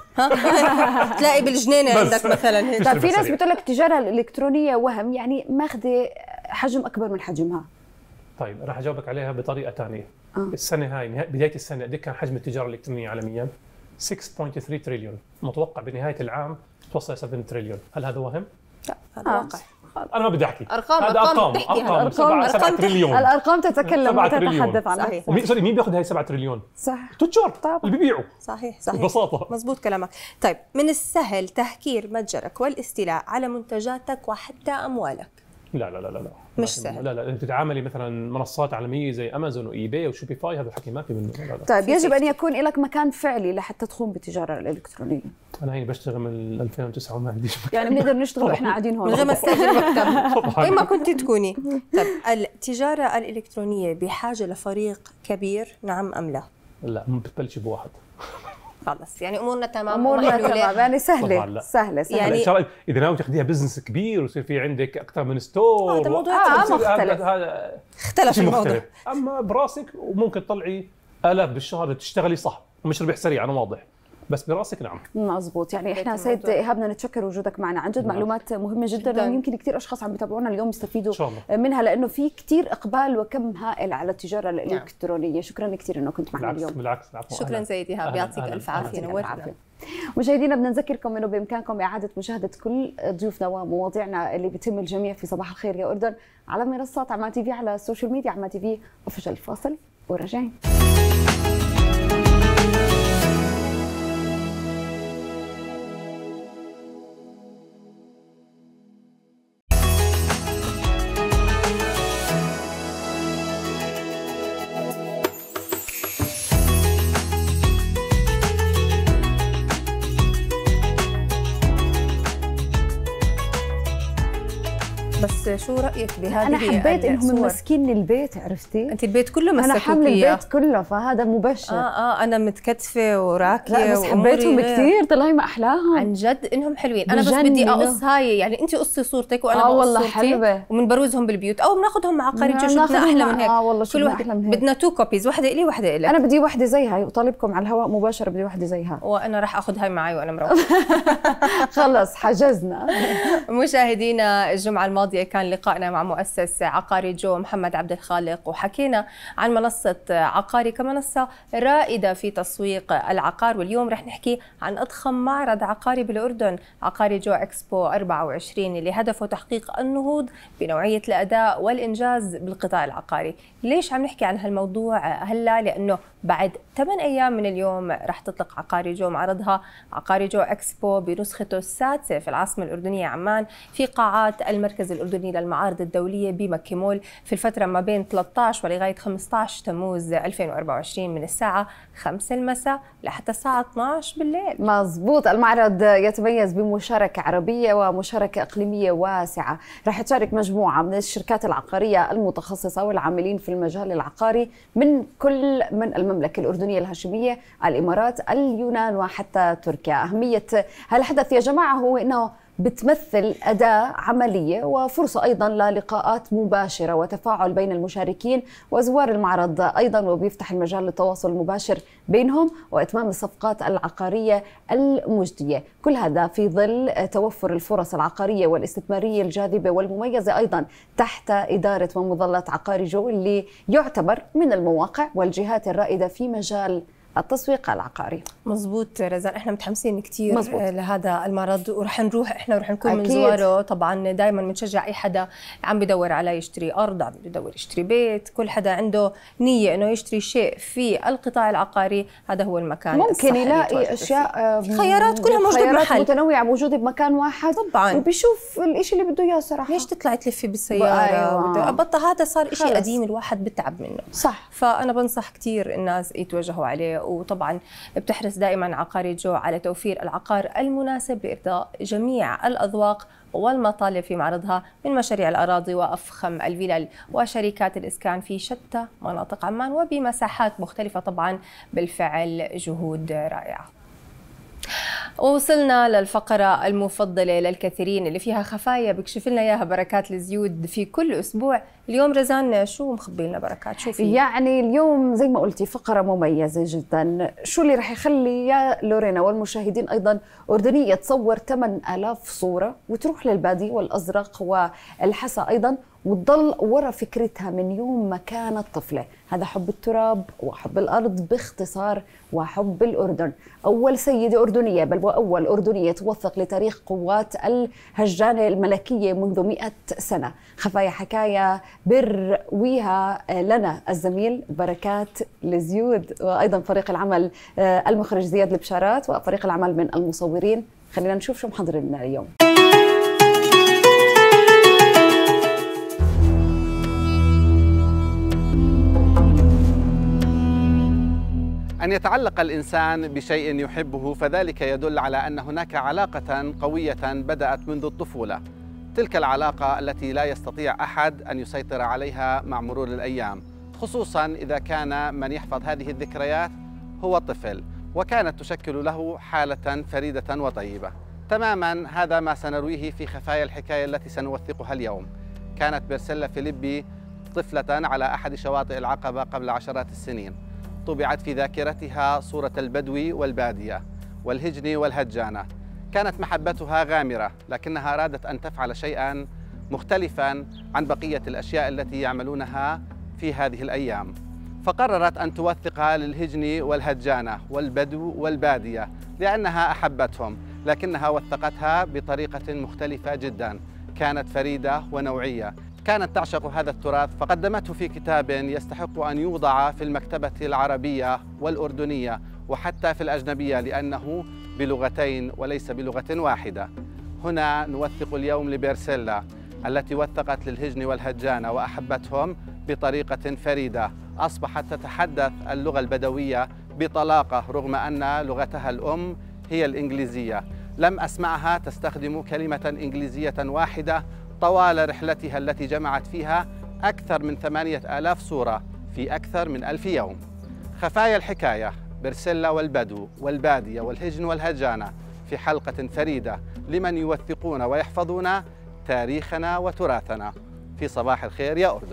[SPEAKER 2] تلاقي بالجنينه عندك مثلا هيك.
[SPEAKER 1] طيب في ناس بتقول لك التجاره الالكترونيه وهم، يعني ماخذه حجم اكبر من حجمها.
[SPEAKER 7] طيب راح اجاوبك عليها بطريقه ثانيه. آه. السنه هاي بدايه السنه قد كان حجم التجاره الالكترونيه عالميا؟ ستة فاصلة ثلاثة تريليون، متوقع بنهايه العام توصل سبعة تريليون. هل هذا وهم؟
[SPEAKER 2] لا هذا آه. واقع.
[SPEAKER 7] انا ما بدي احكي
[SPEAKER 2] ارقام
[SPEAKER 7] هذا ارقام ارقام سبعة تريليون
[SPEAKER 1] الارقام تتكلم وتتحدث عنها.
[SPEAKER 2] صحيح.
[SPEAKER 7] ومين سوري مين بياخذ هاي سبعة تريليون؟
[SPEAKER 1] صح
[SPEAKER 7] تجار اللي بيبيعوا.
[SPEAKER 2] صحيح صحيح
[SPEAKER 7] ببساطه
[SPEAKER 2] مزبوط كلامك. طيب من السهل تهكير متجرك والاستيلاء على منتجاتك وحتى اموالك.
[SPEAKER 7] لا لا لا لا
[SPEAKER 2] مش سهل.
[SPEAKER 7] لا لا انت تتعاملي مثلا منصات عالميه زي امازون واي باي وشوبيفاي، هذا الحكي ما في منه. لا لا.
[SPEAKER 1] طيب يجب ان يكون لك مكان فعلي لحتى تقوم بالتجاره الالكترونيه.
[SPEAKER 7] انا هيني بشتغل من ألفين وتسعة وما عنديش مكان.
[SPEAKER 1] يعني بنقدر نشتغل واحنا قاعدين هون
[SPEAKER 2] من غير ما تستاجر مكتب وين ما كنت تكوني. طيب التجاره الالكترونيه بحاجه لفريق كبير نعم ام لا؟
[SPEAKER 7] لا بتبلش بواحد
[SPEAKER 2] خلص يعني امورنا تمام.
[SPEAKER 1] امورنا تمام يعني سهله سهله سهله
[SPEAKER 7] يعني يعني اذا ناوي تاخذيها بزنس كبير ويصير في عندك اكثر من ستور
[SPEAKER 2] هذا موضوع
[SPEAKER 1] آه مختلف.
[SPEAKER 7] هذا
[SPEAKER 2] اختلف الموضوع.
[SPEAKER 7] اما براسك وممكن تطلعي آلاف بالشهر تشتغلي صح ومش ربح سريع انا واضح، بس براسك نعم
[SPEAKER 1] مزبوط. يعني احنا سيد ايهاب بدنا نتشكر وجودك معنا، عن جد معلومات مهمه جدا, جداً. ويمكن كثير اشخاص عم يتابعونا اليوم يستفيدوا منها لانه في كثير اقبال وكم هائل على التجاره الالكترونيه. نعم. شكرا كثير انه كنت معنا اليوم.
[SPEAKER 7] بالعكس بالعكس.
[SPEAKER 2] شكرا سيد ايهاب يعطيك الف عافيه نورتنا.
[SPEAKER 1] مشاهدينا بدنا نذكركم انه بامكانكم اعاده مشاهده كل ضيوفنا ومواضيعنا اللي بتهم الجميع في صباح الخير يا اردن على منصات عمان تي في، على السوشيال ميديا عمان تي في اوفيشال. فاصل وراجعين.
[SPEAKER 2] بس شو رايك بهذه؟
[SPEAKER 1] انا حبيت انهم ماسكين البيت، عرفتي؟
[SPEAKER 2] انت البيت كله مسكوك.
[SPEAKER 1] انا حامل البيت كله فهذا مبشر.
[SPEAKER 2] اه اه انا متكتفه وراكيه.
[SPEAKER 1] لا بس حبيتهم كثير، طلعي ما احلاهم
[SPEAKER 2] عن جد انهم حلوين. انا بس بدي اقص هاي، يعني انت قصي صورتك وانا
[SPEAKER 1] آه
[SPEAKER 2] بقص
[SPEAKER 1] والله
[SPEAKER 2] صورتي
[SPEAKER 1] حلوة.
[SPEAKER 2] ومن بروزهم بالبيوت او بناخذهم مع عقاري. شو بدنا احلى من هيك؟
[SPEAKER 1] اه والله شو
[SPEAKER 2] كل
[SPEAKER 1] بدنا احلى من هيك.
[SPEAKER 2] بدنا تو كوبيز، وحده الي وحده لك.
[SPEAKER 1] انا بدي وحده زيها وطالبكم على الهواء مباشره، بدي وحده زيها
[SPEAKER 2] وانا راح اخذ هاي معي وانا مروحه.
[SPEAKER 1] خلص حجزنا.
[SPEAKER 2] مشاهدينا الجمعه الماضيه كان لقائنا مع مؤسس عقاري جو محمد عبد الخالق، وحكينا عن منصة عقاري كمنصة رائدة في تسويق العقار. واليوم رح نحكي عن أضخم معرض عقاري بالأردن، عقاري جو إكسبو أربعة وعشرين، اللي هدفه تحقيق النهوض بنوعية الأداء والإنجاز بالقطاع العقاري. ليش عم نحكي عن هالموضوع هلا؟ لأنه بعد ثمان أيام من اليوم رح تطلق عقاري جو معرضها عقاري جو إكسبو بنسخته السادسة في العاصمة الأردنية عمان، في قاعات المركز الأردني للمعارض الدولية بمكة مول، في الفترة ما بين ثلاثة عشر ولغاية خمسة عشر تموز ألفين وأربعة وعشرين من الساعة خمسة المساء لحتى الساعة اثني عشر بالليل.
[SPEAKER 1] مزبوط. المعرض يتميز بمشاركة عربية ومشاركة إقليمية واسعة. رح تشارك مجموعة من الشركات العقارية المتخصصة والعاملين في المجال العقاري من كل من المملكة الأردنية الهاشمية، الإمارات، اليونان وحتى تركيا. أهمية هالحدث يا جماعة هو إنه بتمثل أداة عملية وفرصة أيضا للقاءات مباشرة وتفاعل بين المشاركين وزوار المعرض أيضا، وبيفتح المجال للتواصل المباشر بينهم وإتمام الصفقات العقارية المجدية. كل هذا في ظل توفر الفرص العقارية والاستثمارية الجاذبة والمميزة أيضا تحت إدارة ومظلة عقاري جو، اللي يعتبر من المواقع والجهات الرائدة في مجال التسويق العقاري.
[SPEAKER 2] مزبوط رزان، احنا متحمسين كثير لهذا المعرض ورح نروح احنا ورح نكون من زواره. طبعا دائما بنشجع اي حدا عم بدور على يشتري ارض، عم بدور يشتري بيت، كل حدا عنده نيه انه يشتري شيء في القطاع العقاري، هذا هو المكان
[SPEAKER 1] ممكن يلاقي اشياء
[SPEAKER 2] خيارات كلها موجوده
[SPEAKER 1] خيارات
[SPEAKER 2] بمحل
[SPEAKER 1] متنوعه موجوده بمكان واحد
[SPEAKER 2] طبعا،
[SPEAKER 1] وبيشوف الشيء اللي بده اياه صراحه.
[SPEAKER 2] ليش تطلعي تلفي بالسياره؟ أيوة. بطل هذا صار شيء قديم الواحد بتعب منه.
[SPEAKER 1] صح.
[SPEAKER 2] فانا بنصح كثير الناس يتوجهوا عليه. وطبعا بتحرص دائما عقاري جو على توفير العقار المناسب لإرضاء جميع الأذواق والمطالب في معرضها، من مشاريع الأراضي وأفخم الفلل وشركات الإسكان في شتى مناطق عمان وبمساحات مختلفة. طبعا بالفعل جهود رائعة. ووصلنا للفقرة المفضلة للكثيرين اللي فيها خفايا بكشف لنا اياها بركات الزيود في كل اسبوع. اليوم رزان شو مخبي لنا بركات؟ شو في؟
[SPEAKER 1] يعني اليوم زي ما قلتي فقرة مميزة جدا. شو اللي رح يخلي يا لورينا والمشاهدين ايضا أردنية تصور ثمانية آلاف صورة وتروح للبادي والازرق والحسا ايضا وتضل ورا فكرتها من يوم ما كانت طفلة. هذا حب التراب وحب الأرض باختصار وحب الأردن. أول سيدة أردنية بل وأول أردنية توثق لتاريخ قوات الهجانة الملكية منذ مئة سنة. خفايا حكاية برويها لنا الزميل بركات الزيود، وأيضا فريق العمل المخرج زياد البشارات وفريق العمل من المصورين. خلينا نشوف شو محضر لنا اليوم.
[SPEAKER 8] أن يتعلق الإنسان بشيء يحبه فذلك يدل على أن هناك علاقة قوية بدأت منذ الطفولة، تلك العلاقة التي لا يستطيع أحد أن يسيطر عليها مع مرور الأيام، خصوصاً إذا كان من يحفظ هذه الذكريات هو طفل، وكانت تشكل له حالة فريدة وطيبة. تماماً هذا ما سنرويه في خفايا الحكاية التي سنوثقها اليوم. كانت بيرسيلا فيليبي طفلة على أحد شواطئ العقبة قبل عشرات السنين. طبعت في ذاكرتها صورة البدو والبادية والهجن والهجانة. كانت محبتها غامرة، لكنها أرادت أن تفعل شيئاً مختلفاً عن بقية الأشياء التي يعملونها في هذه الأيام، فقررت أن توثق للهجن والهجانة والبدو والبادية لأنها أحبتهم، لكنها وثقتها بطريقة مختلفة جداً، كانت فريدة ونوعية. كانت تعشق هذا التراث فقدمته في كتاب يستحق أن يوضع في المكتبة العربية والأردنية وحتى في الأجنبية، لأنه بلغتين وليس بلغة واحدة. هنا نوثق اليوم لبيرسيلا التي وثقت للهجن والهجانة وأحبتهم بطريقة فريدة، أصبحت تتحدث اللغة البدوية بطلاقة رغم أن لغتها الأم هي الإنجليزية. لم أسمعها تستخدم كلمة إنجليزية واحدة طوال رحلتها التي جمعت فيها أكثر من ثمانية آلاف صورة في أكثر من ألف يوم. خفايا الحكاية، بيرسيلا والبدو والبادية والهجن والهجانة، في حلقة فريدة لمن يوثقون ويحفظون تاريخنا وتراثنا. في صباح الخير يا أردن.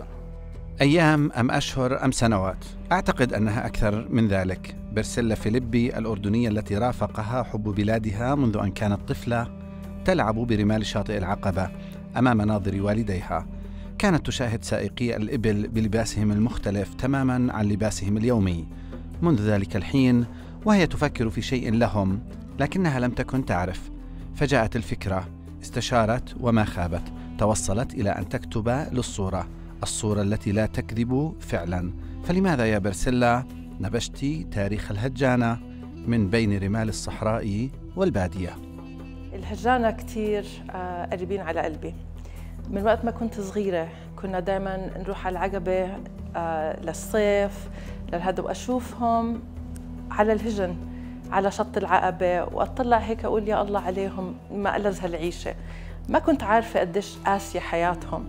[SPEAKER 9] أيام أم أشهر أم سنوات؟ أعتقد أنها أكثر من ذلك. بيرسيلا فيليبي الأردنية التي رافقها حب بلادها منذ أن كانت طفلة تلعب برمال شاطئ العقبة أمام ناظر والديها. كانت تشاهد سائقي الإبل بلباسهم المختلف تماماً عن لباسهم اليومي منذ ذلك الحين، وهي تفكر في شيء لهم لكنها لم تكن تعرف. فجاءت الفكرة، استشارت وما خابت، توصلت إلى أن تكتب للصورة، الصورة التي لا تكذب فعلاً. فلماذا يا بيرسيلا نبشتي تاريخ الهجانة من بين رمال الصحراء والبادية؟
[SPEAKER 10] الهجانة كتير قريبين على قلبي. من وقت ما كنت صغيرة كنا دايما نروح على العقبة للصيف للهدو، وأشوفهم على الهجن على شط العقبة وأطلع هيك أقول يا الله عليهم، ما ألذ هالعيشة. ما كنت عارفة قديش قاسية حياتهم.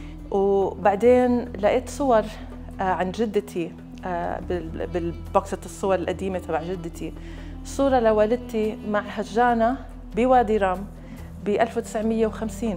[SPEAKER 10] وبعدين لقيت صور عن جدتي بالبوكسة الصور القديمة تبع جدتي، صورة لوالدتي مع هجانة بوادي رام ب ألف وتسعمية وخمسين.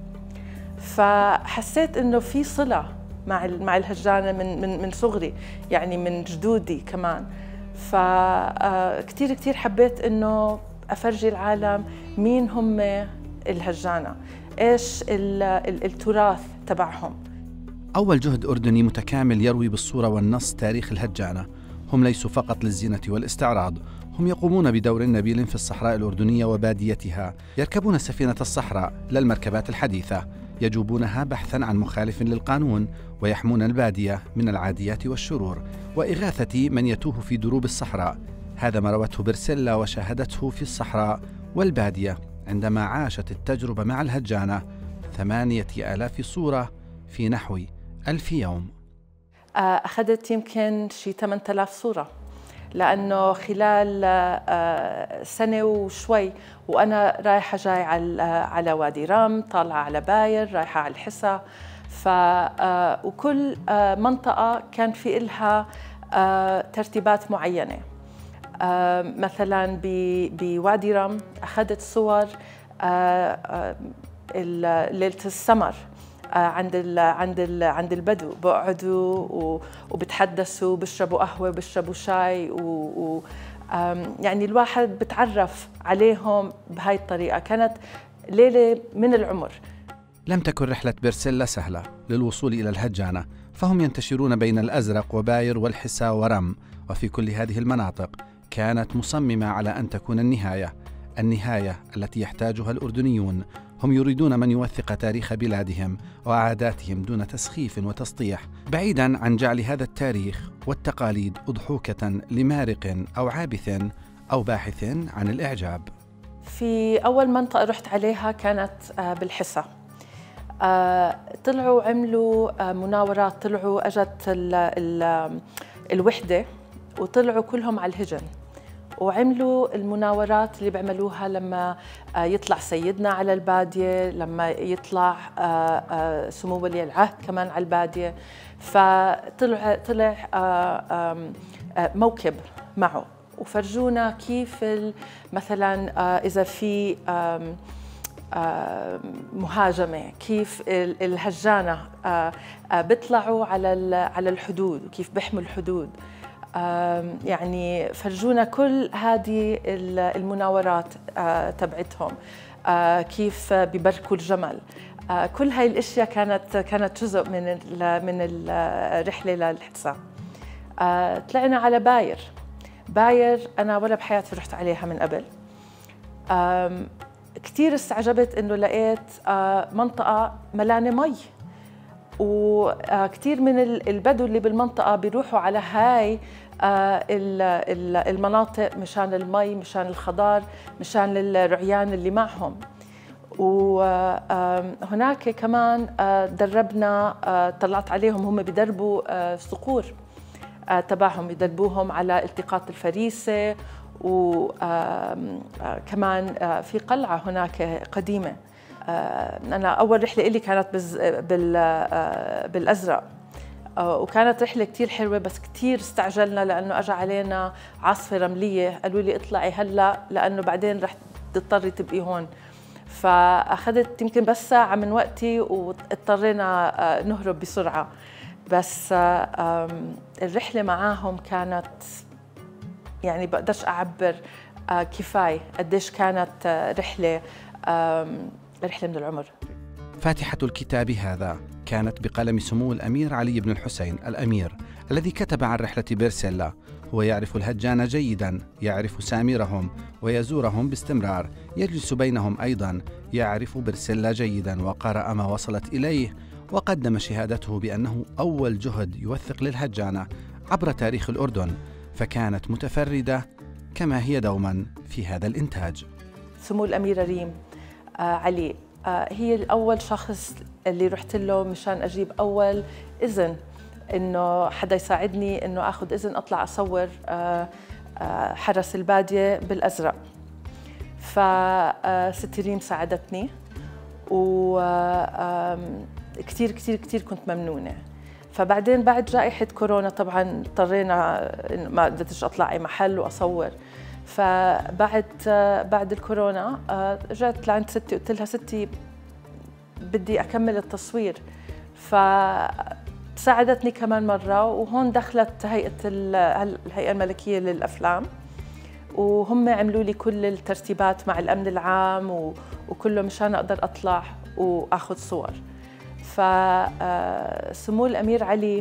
[SPEAKER 10] فحسيت انه في صلة مع مع الهجانة من من من صغري، يعني من جدودي كمان. فكتير كتير حبيت انه افرجي العالم مين هم الهجانة، ايش التراث تبعهم.
[SPEAKER 9] أول جهد أردني متكامل يروي بالصورة والنص تاريخ الهجانة. هم ليسوا فقط للزينة والاستعراض، هم يقومون بدور نبيل في الصحراء الأردنية وباديتها. يركبون سفينة الصحراء لا المركبات الحديثة، يجوبونها بحثاً عن مخالف للقانون، ويحمون البادية من العاديات والشرور وإغاثة من يتوه في دروب الصحراء. هذا ما روته بيرسيلا وشاهدته في الصحراء والبادية عندما عاشت التجربة مع الهجانة. ثمانية آلاف صورة في نحو ألف يوم.
[SPEAKER 10] أخذت يمكن شي ثمانية آلاف صورة، لأنه خلال سنة وشوي وأنا رايحة جاي على على وادي رام، طالعة على باير، رايحة على الحسا. ف وكل منطقة كان في إلها ترتيبات معينة. مثلا بوادي رام أخذت صور ليلة السمر عند ال عند ال عند البدو، بقعدوا وبتحدثوا، بيشربوا قهوه، بيشربوا شاي، و يعني الواحد بتعرف عليهم بهاي الطريقه. كانت ليله من العمر.
[SPEAKER 9] لم تكن رحله بيرسيلا سهله للوصول الى الهجانه، فهم ينتشرون بين الازرق وباير والحسا ورم، وفي كل هذه المناطق كانت مصممه على ان تكون النهايه. النهاية التي يحتاجها الأردنيون. هم يريدون من يوثق تاريخ بلادهم وعاداتهم دون تسخيف وتسطيح، بعيداً عن جعل هذا التاريخ والتقاليد أضحوكة لمارق أو عابث أو باحث عن الإعجاب.
[SPEAKER 10] في أول منطقة رحت عليها كانت بالحسا. طلعوا عملوا مناورات، طلعوا أجت ال ال الوحدة وطلعوا كلهم على الهجن، وعملوا المناورات اللي بيعملوها لما يطلع سيدنا على البادية، لما يطلع سمو ولي العهد كمان على البادية. فطلع طلع موكب معه وفرجونا كيف مثلا إذا في مهاجمة، كيف الهجانة بيطلعوا على على الحدود وكيف بيحموا الحدود. يعني فرجونا كل هذه المناورات تبعتهم، كيف بيبركوا الجمل. كل هاي الاشياء كانت كانت جزء من من الرحله للحسا. طلعنا على باير. باير انا ولا بحياتي رحت عليها من قبل. كثير استعجبت انه لقيت منطقه ملانه مي، وكثير من البدو اللي بالمنطقه بيروحوا على هاي المناطق مشان المي، مشان الخضار، مشان الرعيان اللي معهم. وهناك كمان دربنا، طلعت عليهم هم بدربوا صقور تبعهم، يدربوهم على التقاط الفريسة، وكمان في قلعة هناك قديمة. أنا أول رحلة إلي كانت بالأزرق، وكانت رحلة كتير حلوة، بس كتير استعجلنا لأنه أجى علينا عاصفة رملية. قالوا لي اطلعي هلأ لأنه بعدين رح تضطري تبقي هون. فأخذت يمكن بس ساعة من وقتي واضطرينا نهرب بسرعة. بس الرحلة معاهم كانت يعني بقدرش أعبر كفاية قديش كانت رحلة رحلة من العمر.
[SPEAKER 9] فاتحة الكتاب هذا كانت بقلم سمو الأمير علي بن الحسين الأمير، الذي كتب عن رحلة بيرسيلا. هو يعرف الهجان جيداً، يعرف سامرهم ويزورهم باستمرار، يجلس بينهم أيضاً، يعرف بيرسيلا جيداً وقرأ ما وصلت إليه، وقدم شهادته بأنه أول جهد يوثق للهجانة عبر تاريخ الأردن، فكانت متفردة كما هي دوماً في هذا الإنتاج.
[SPEAKER 10] سمو الأميرة ريم آه علي آه هي الأول شخص اللي رحت له مشان أجيب أول إذن إنه حدا يساعدني إنه أخذ إذن أطلع أصور آه آه حرس البادية بالأزرق. فستي ريم ساعدتني، وكتير كتير كتير كنت ممنونة. فبعدين بعد جائحة كورونا طبعاً اضطرينا ما قدرتش أطلع أي محل وأصور. فبعد بعد الكورونا رجعت لعند ستي، قلت لها ستي بدي أكمل التصوير، فساعدتني كمان مرة. وهون دخلت هيئة الهيئة الملكية للأفلام، وهم عملوا لي كل الترتيبات مع الأمن العام وكله مشان أقدر أطلع وأخذ صور. فسمو الأمير علي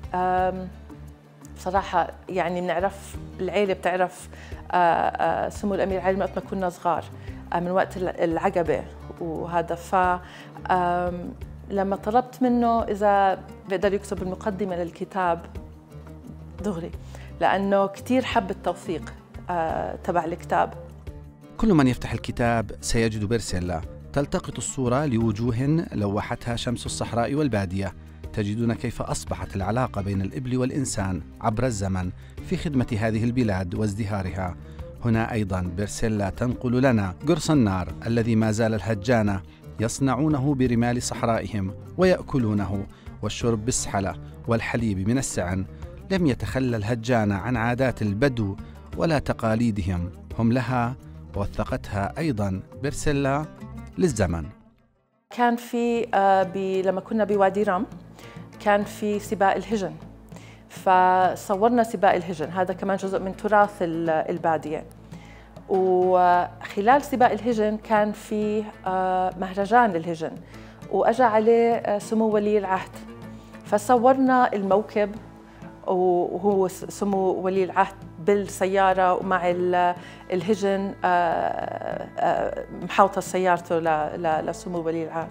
[SPEAKER 10] بصراحة يعني بنعرف، العيلة بتعرف سمو الأمير علي من وقت ما كنا صغار، من وقت العقبة وهذا. ف لما طلبت منه إذا بيقدر يكتب المقدمة للكتاب دغري، لأنه كتير حب التوثيق تبع الكتاب.
[SPEAKER 9] كل من يفتح الكتاب سيجد بيرسيلا، تلتقط الصورة لوجوه لوحتها شمس الصحراء والبادية. تجدون كيف أصبحت العلاقة بين الإبل والإنسان عبر الزمن في خدمة هذه البلاد وازدهارها. هنا أيضاً بيرسيلا تنقل لنا قرص النار الذي ما زال الهجانة يصنعونه برمال صحرائهم ويأكلونه، والشرب بالسحلة والحليب من السعن. لم يتخلى الهجانة عن عادات البدو ولا تقاليدهم، هم لها ووثقتها أيضاً بيرسيلا للزمن.
[SPEAKER 10] كان في آه لما كنا بوادي رم كان في سباق الهجن، فصورنا سباق الهجن، هذا كمان جزء من تراث البادية. وخلال سباق الهجن كان في آه مهرجان للهجن، وأجى عليه آه سمو ولي العهد، فصورنا الموكب وهو سمو ولي العهد بالسيارة ومع الهجن محاوطة سيارته لسمو ولي العهد.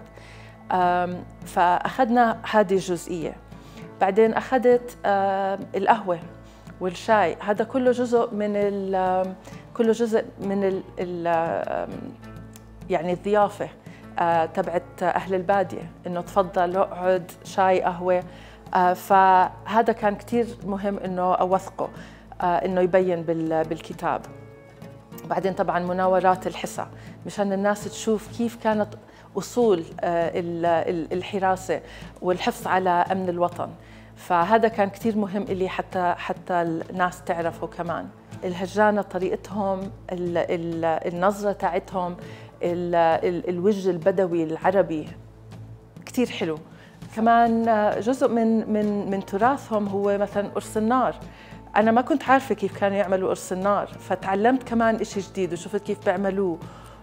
[SPEAKER 10] فأخذنا هذه الجزئية. بعدين أخذت القهوة والشاي، هذا كله جزء من ال كله جزء من ال ال يعني الضيافة تبعت أهل البادية، إنه تفضل اقعد شاي قهوة. فهذا كان كتير مهم إنه أوثقه، إنه يبين بالكتاب. بعدين طبعاً مناورات الحصى مشان الناس تشوف كيف كانت أصول الحراسة والحفظ على أمن الوطن. فهذا كان كتير مهم إلي حتى حتى الناس تعرفه كمان. الهجانة طريقتهم، النظرة تاعتهم، الوجه البدوي العربي كتير حلو. كمان جزء من من من تراثهم هو مثلا قرص النار. أنا ما كنت عارفة كيف كانوا يعملوا قرص النار، فتعلمت كمان إشي جديد وشفت كيف بيعملوه،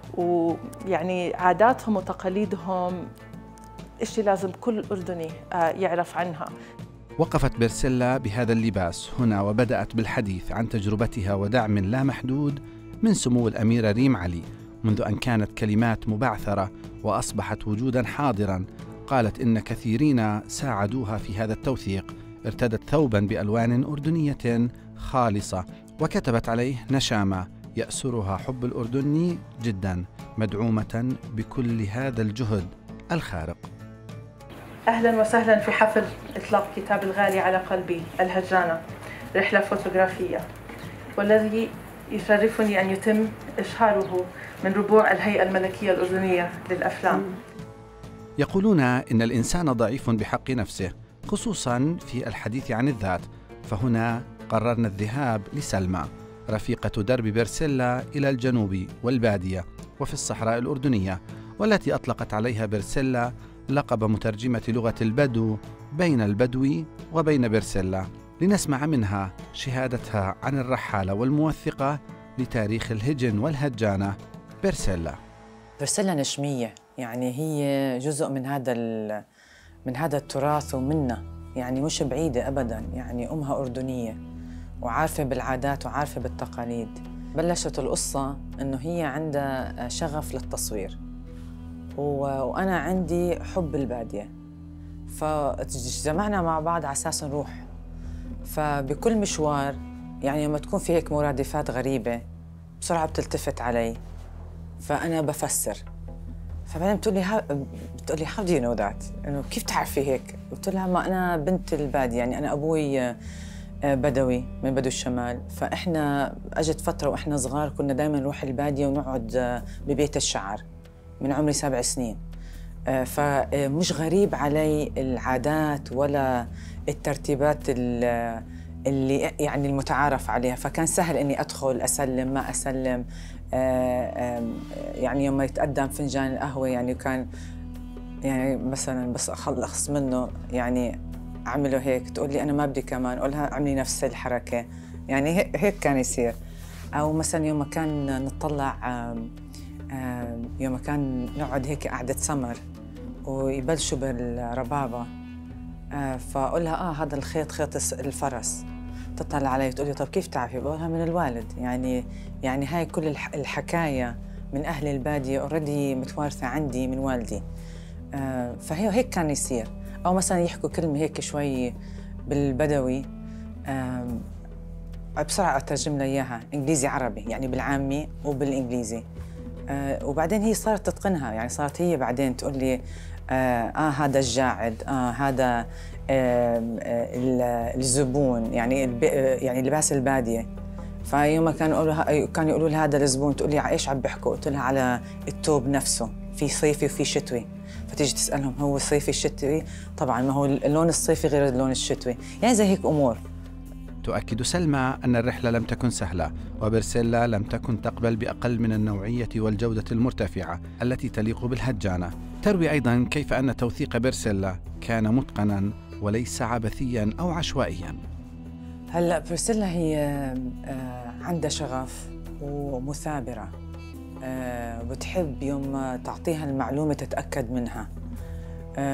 [SPEAKER 10] ويعني عاداتهم وتقاليدهم إشي لازم كل أردني يعرف عنها.
[SPEAKER 9] وقفت بيرسيلا بهذا اللباس هنا وبدأت بالحديث عن تجربتها ودعم لا محدود من سمو الأميرة ريم علي منذ أن كانت كلمات مبعثرة وأصبحت وجوداً حاضراً. قالت إن كثيرين ساعدوها في هذا التوثيق. ارتدت ثوباً بألوان أردنية خالصة وكتبت عليه نشامة يأسرها حب الأردني جداً، مدعومة بكل هذا الجهد الخارق.
[SPEAKER 10] أهلاً وسهلاً في حفل إطلاق كتاب الغالي على قلبي الهجانة، رحلة فوتوغرافية، والذي يشرفني أن يتم إشهاره من ربوع الهيئة الملكية الأردنية للأفلام.
[SPEAKER 9] يقولون إن الإنسان ضعيف بحق نفسه، خصوصاً في الحديث عن الذات. فهنا قررنا الذهاب لسلمى، رفيقة درب بيرسيلا إلى الجنوب والبادية وفي الصحراء الأردنية، والتي أطلقت عليها بيرسيلا لقب مترجمة لغة البدو بين البدو وبين بيرسيلا، لنسمع منها شهادتها عن الرحالة والموثقة لتاريخ الهجن والهجانة بيرسيلا.
[SPEAKER 11] بيرسيلا نشمية، يعني هي جزء من هذا من هذا التراث ومنا، يعني مش بعيدة أبداً. يعني أمها أردنية وعارفة بالعادات وعارفة بالتقاليد. بلشت القصة إنه هي عندها شغف للتصوير وأنا عندي حب البادية، فاجتمعنا مع بعض على أساس نروح. فبكل مشوار يعني لما تكون في هيك مرادفات غريبة بسرعة بتلتفت علي، فأنا بفسر. فبعدين بتقول لي ها... بتقول لي how do you know that؟ إنه كيف تعرفي هيك؟ قلت لها ما أنا بنت البادية، يعني أنا أبوي بدوي من بدو الشمال، فإحنا أجت فترة وإحنا صغار كنا دائما نروح البادية ونقعد ببيت الشعر من عمري سبع سنين. فمش غريب علي العادات ولا الترتيبات اللي يعني المتعارف عليها، فكان سهل إني أدخل أسلم ما أسلم. يعني يوم يتقدم فنجان القهوة يعني كان يعني مثلا بس أخلص منه يعني أعمله هيك، تقول لي أنا ما بدي كمان، أقولها اعملي نفس الحركة، يعني هيك كان يصير. أو مثلا يوم كان نطلع يوم كان نقعد هيك قعدة سمر ويبلشوا بالربابة، فأقولها آه هذا الخيط خيط الفرس. تطلع علي تقول لي طب كيف تعرفي؟ بقولها من الوالد. يعني يعني هاي كل الحكاية من أهل البادية أوريدي متوارثة عندي من والدي. آه فهي هيك كان يصير. أو مثلا يحكوا كلمة هيك شوي بالبدوي، آه بسرعة أترجم لها إياها إنجليزي عربي، يعني بالعامي وبالإنجليزي. آه وبعدين هي صارت تتقنها، يعني صارت هي بعدين تقول لي آه, آه هذا الجاعد، آه هذا آه الزبون، يعني يعني لباس البادية. فيوم كانوا يقولوا كانوا يقولوا لها هذا الزبون، تقول لي على ايش عم بيحكوا؟ قلت لها على الثوب نفسه، في صيفي وفي شتوي. فتيجي تسألهم هو صيفي الشتوي؟ طبعا ما هو اللون الصيفي غير اللون الشتوي، يعني زي هيك أمور.
[SPEAKER 9] تؤكد سلمى أن الرحلة لم تكن سهلة، وبيرسيلا لم تكن تقبل بأقل من النوعية والجودة المرتفعة التي تليق بالهجانة. تروي أيضا كيف أن توثيق بيرسيلا كان متقنا وليس عبثيا أو عشوائيا.
[SPEAKER 11] هلا بيرسيلا هي عندها شغف ومثابرة، بتحب يوم تعطيها المعلومة تتأكد منها،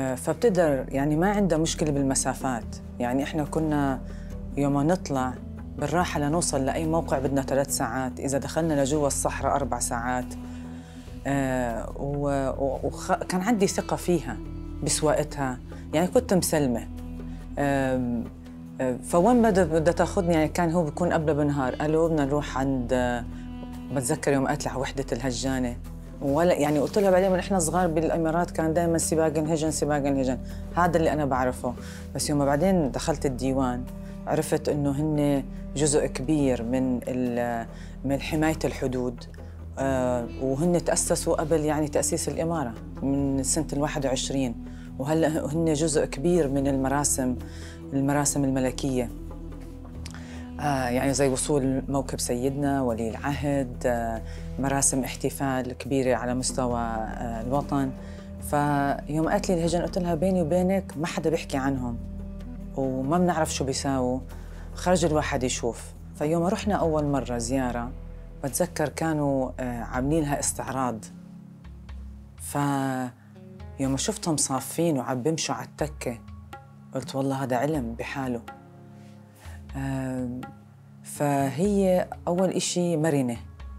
[SPEAKER 11] فبتقدر يعني ما عندها مشكلة بالمسافات. يعني إحنا كنا يوم نطلع بالراحة لنوصل لأي موقع بدنا ثلاث ساعات، إذا دخلنا لجوا الصحراء أربع ساعات. آه وكان عندي ثقة فيها بسواقتها، يعني كنت مسلمة. آه آه فوين بدها تاخذني؟ يعني كان هو بيكون قبل بنهار، قالوا بدنا نروح عند آه بتذكر يوم أطلع وحدة الهجانة، ولا يعني قلت لها بعدين من احنا صغار بالامارات كان دائما سباق الهجن سباق الهجن، هذا اللي انا بعرفه. بس يوم بعدين دخلت الديوان عرفت انه هن جزء كبير من من حمايه الحدود، آه وهن تاسسوا قبل يعني تاسيس الاماره من سنه الواحد وعشرين، وهلا هن جزء كبير من المراسم المراسم الملكيه. آه يعني زي وصول موكب سيدنا ولي العهد، آه مراسم احتفال كبيرة على مستوى آه الوطن. فيوم قالت لي الهجن قلت لها بيني وبينك ما حدا بيحكي عنهم وما بنعرف شو بيساووا، خرج الواحد يشوف. فيوم رحنا أول مرة زيارة بتذكر كانوا آه عاملين لها استعراض، فيوم شفتهم صافين وعم بيمشوا على التكة قلت والله هذا علم بحاله. آه فهي أول إشي مرنة،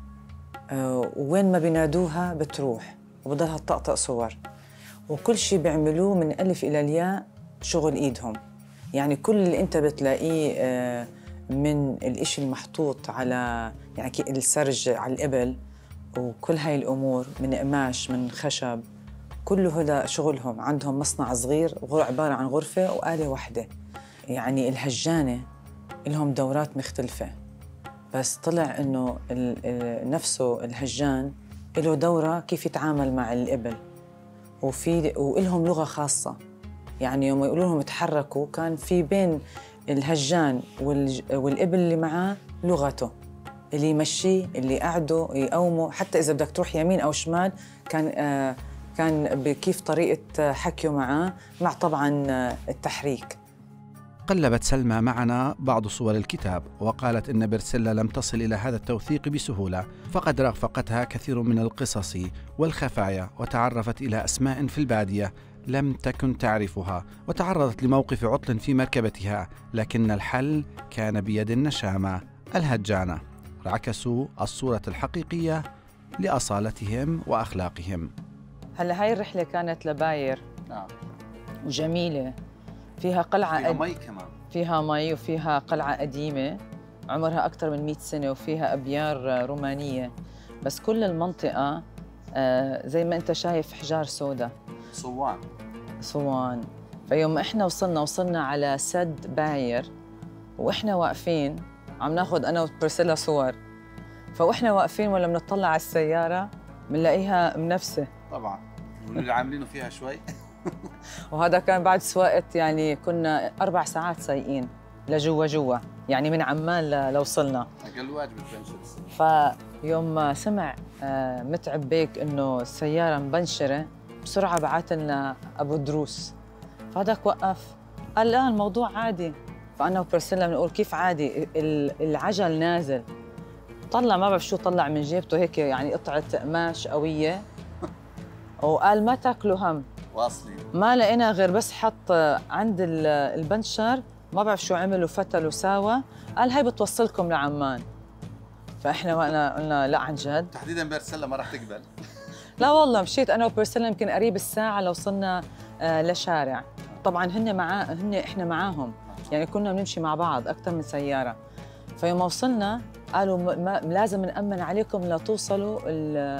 [SPEAKER 11] آه وين ما بينادوها بتروح وبضلها تطقطق صور، وكل شيء بيعملوه من ألف إلى الياء شغل إيدهم. يعني كل اللي أنت بتلاقيه آه من الإشي المحطوط على يعني السرج على الإبل وكل هاي الأمور من قماش من خشب، كله هذا شغلهم. عندهم مصنع صغير عبارة عن غرفة وآلة واحدة. يعني الهجانة لهم دورات مختلفة، بس طلع إنه نفسه الهجان له دورة كيف يتعامل مع الإبل، وفي ولهم لغة خاصة. يعني يوم يقولوا لهم تحركوا كان في بين الهجان والإبل اللي معاه لغته، اللي يمشيه اللي قعده يقومه، حتى إذا بدك تروح يمين أو شمال كان آه كان بكيف طريقة حكيه معاه، مع طبعاً التحريك.
[SPEAKER 9] قلبت سلمى معنا بعض صور الكتاب وقالت إن برسيلا لم تصل إلى هذا التوثيق بسهولة، فقد رافقتها كثير من القصص والخفايا وتعرفت إلى أسماء في البادية لم تكن تعرفها، وتعرضت لموقف عطل في مركبتها، لكن الحل كان بيد النشامة الهجانة، عكسوا الصورة الحقيقية لأصالتهم وأخلاقهم.
[SPEAKER 11] هلا هاي الرحلة كانت لباير. نعم. وجميلة، فيها قلعة
[SPEAKER 8] فيها مي كمان،
[SPEAKER 11] فيها مي وفيها قلعة قديمة عمرها أكثر من مئة سنة وفيها أبيار رومانية، بس كل المنطقة زي ما أنت شايف حجار سودا،
[SPEAKER 8] صوان
[SPEAKER 11] صوان. فيوم إحنا وصلنا وصلنا على سد باير، وإحنا واقفين عم ناخذ أنا وبرسيلا صور، فوإحنا واقفين ولا بنطلع على السيارة بنلاقيها منفسة
[SPEAKER 8] طبعا، واللي عاملينه فيها شوي.
[SPEAKER 11] وهذا كان بعد سواقة، يعني كنا أربع ساعات سايقين لجوا جوا، يعني من عمان لوصلنا.
[SPEAKER 8] أقل واجب تبنشر.
[SPEAKER 11] فيوم سمع متعب بيك إنه السيارة مبنشرة بسرعة بعت لنا أبو دروس، فهذاك وقف قال لا الموضوع عادي. فأنا وبرسيلا بنقول كيف عادي؟ العجل نازل. طلع ما بعرف شو طلع من جيبته هيك يعني قطعة قماش قوية وقال ما تاكلوا هم،
[SPEAKER 8] واصلين.
[SPEAKER 11] ما لقينا غير بس حط عند البنشر ما بعرف شو عمل وفتل وساوى، قال هاي بتوصلكم لعمان. فاحنا وقنا قلنا لا عن جد.
[SPEAKER 8] تحديدا برسيلا ما راح تقبل.
[SPEAKER 11] لا والله مشيت انا وبرسيلا يمكن قريب الساعة لو وصلنا آه لشارع. طبعا هن معاه هن احنا معاهم، يعني كنا بنمشي مع بعض اكثر من سيارة. فيوم وصلنا قالوا ما لازم نأمن عليكم لتوصلوا ال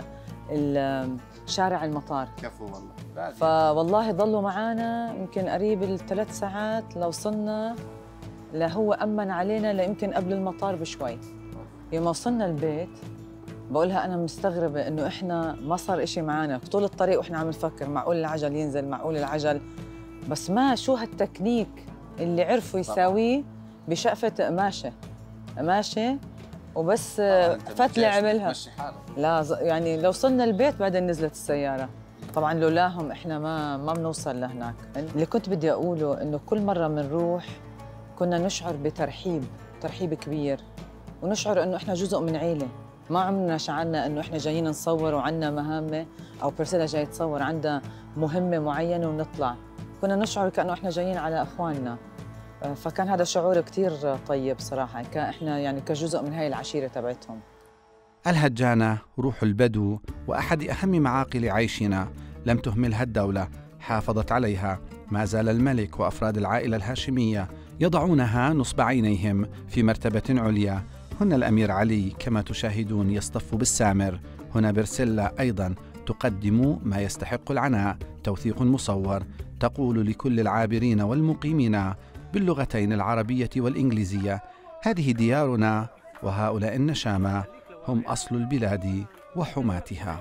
[SPEAKER 11] ال شارع المطار.
[SPEAKER 8] كفو والله.
[SPEAKER 11] فوالله ضلوا معنا يمكن قريب الثلاث ساعات لو وصلنا، لهو أمن علينا ليمكن قبل المطار بشوي. يوم وصلنا البيت بقولها أنا مستغربة إنه إحنا ما صار إشي معنا طول الطريق، وإحنا عم نفكر معقول العجل ينزل معقول العجل، بس ما شو هالتكنيك اللي عرفوا يساويه بشقفة قماشة قماشة وبس فتلة عملها. لا يعني لو وصلنا البيت بعدين نزلت السيارة. طبعاً لولاهم إحنا ما ما بنوصل لهناك. اللي كنت بدي أقوله إنه كل مرة بنروح كنا نشعر بترحيب ترحيب كبير، ونشعر إنه إحنا جزء من عيلة. ما عمرنا شعرنا إنه إحنا جايين نصور وعنا مهمة، أو برسيلا جاي تصور عندها مهمة معينة ونطلع. كنا نشعر كأنه إحنا جايين على إخواننا. فكان هذا شعور كتير طيب صراحة، كان إحنا يعني كجزء من هاي العشيرة تبعتهم.
[SPEAKER 9] الهجانة روح البدو وأحد أهم معاقل عيشنا، لم تهملها الدولة، حافظت عليها. ما زال الملك وأفراد العائلة الهاشمية يضعونها نصب عينيهم في مرتبة عليا. هنا الأمير علي كما تشاهدون يصطف بالسامر، هنا برسيلا أيضا تقدم ما يستحق العناء، توثيق مصور تقول لكل العابرين والمقيمين باللغتين العربية والإنجليزية: هذه ديارنا وهؤلاء النشامى هم أصل البلاد وحماتها.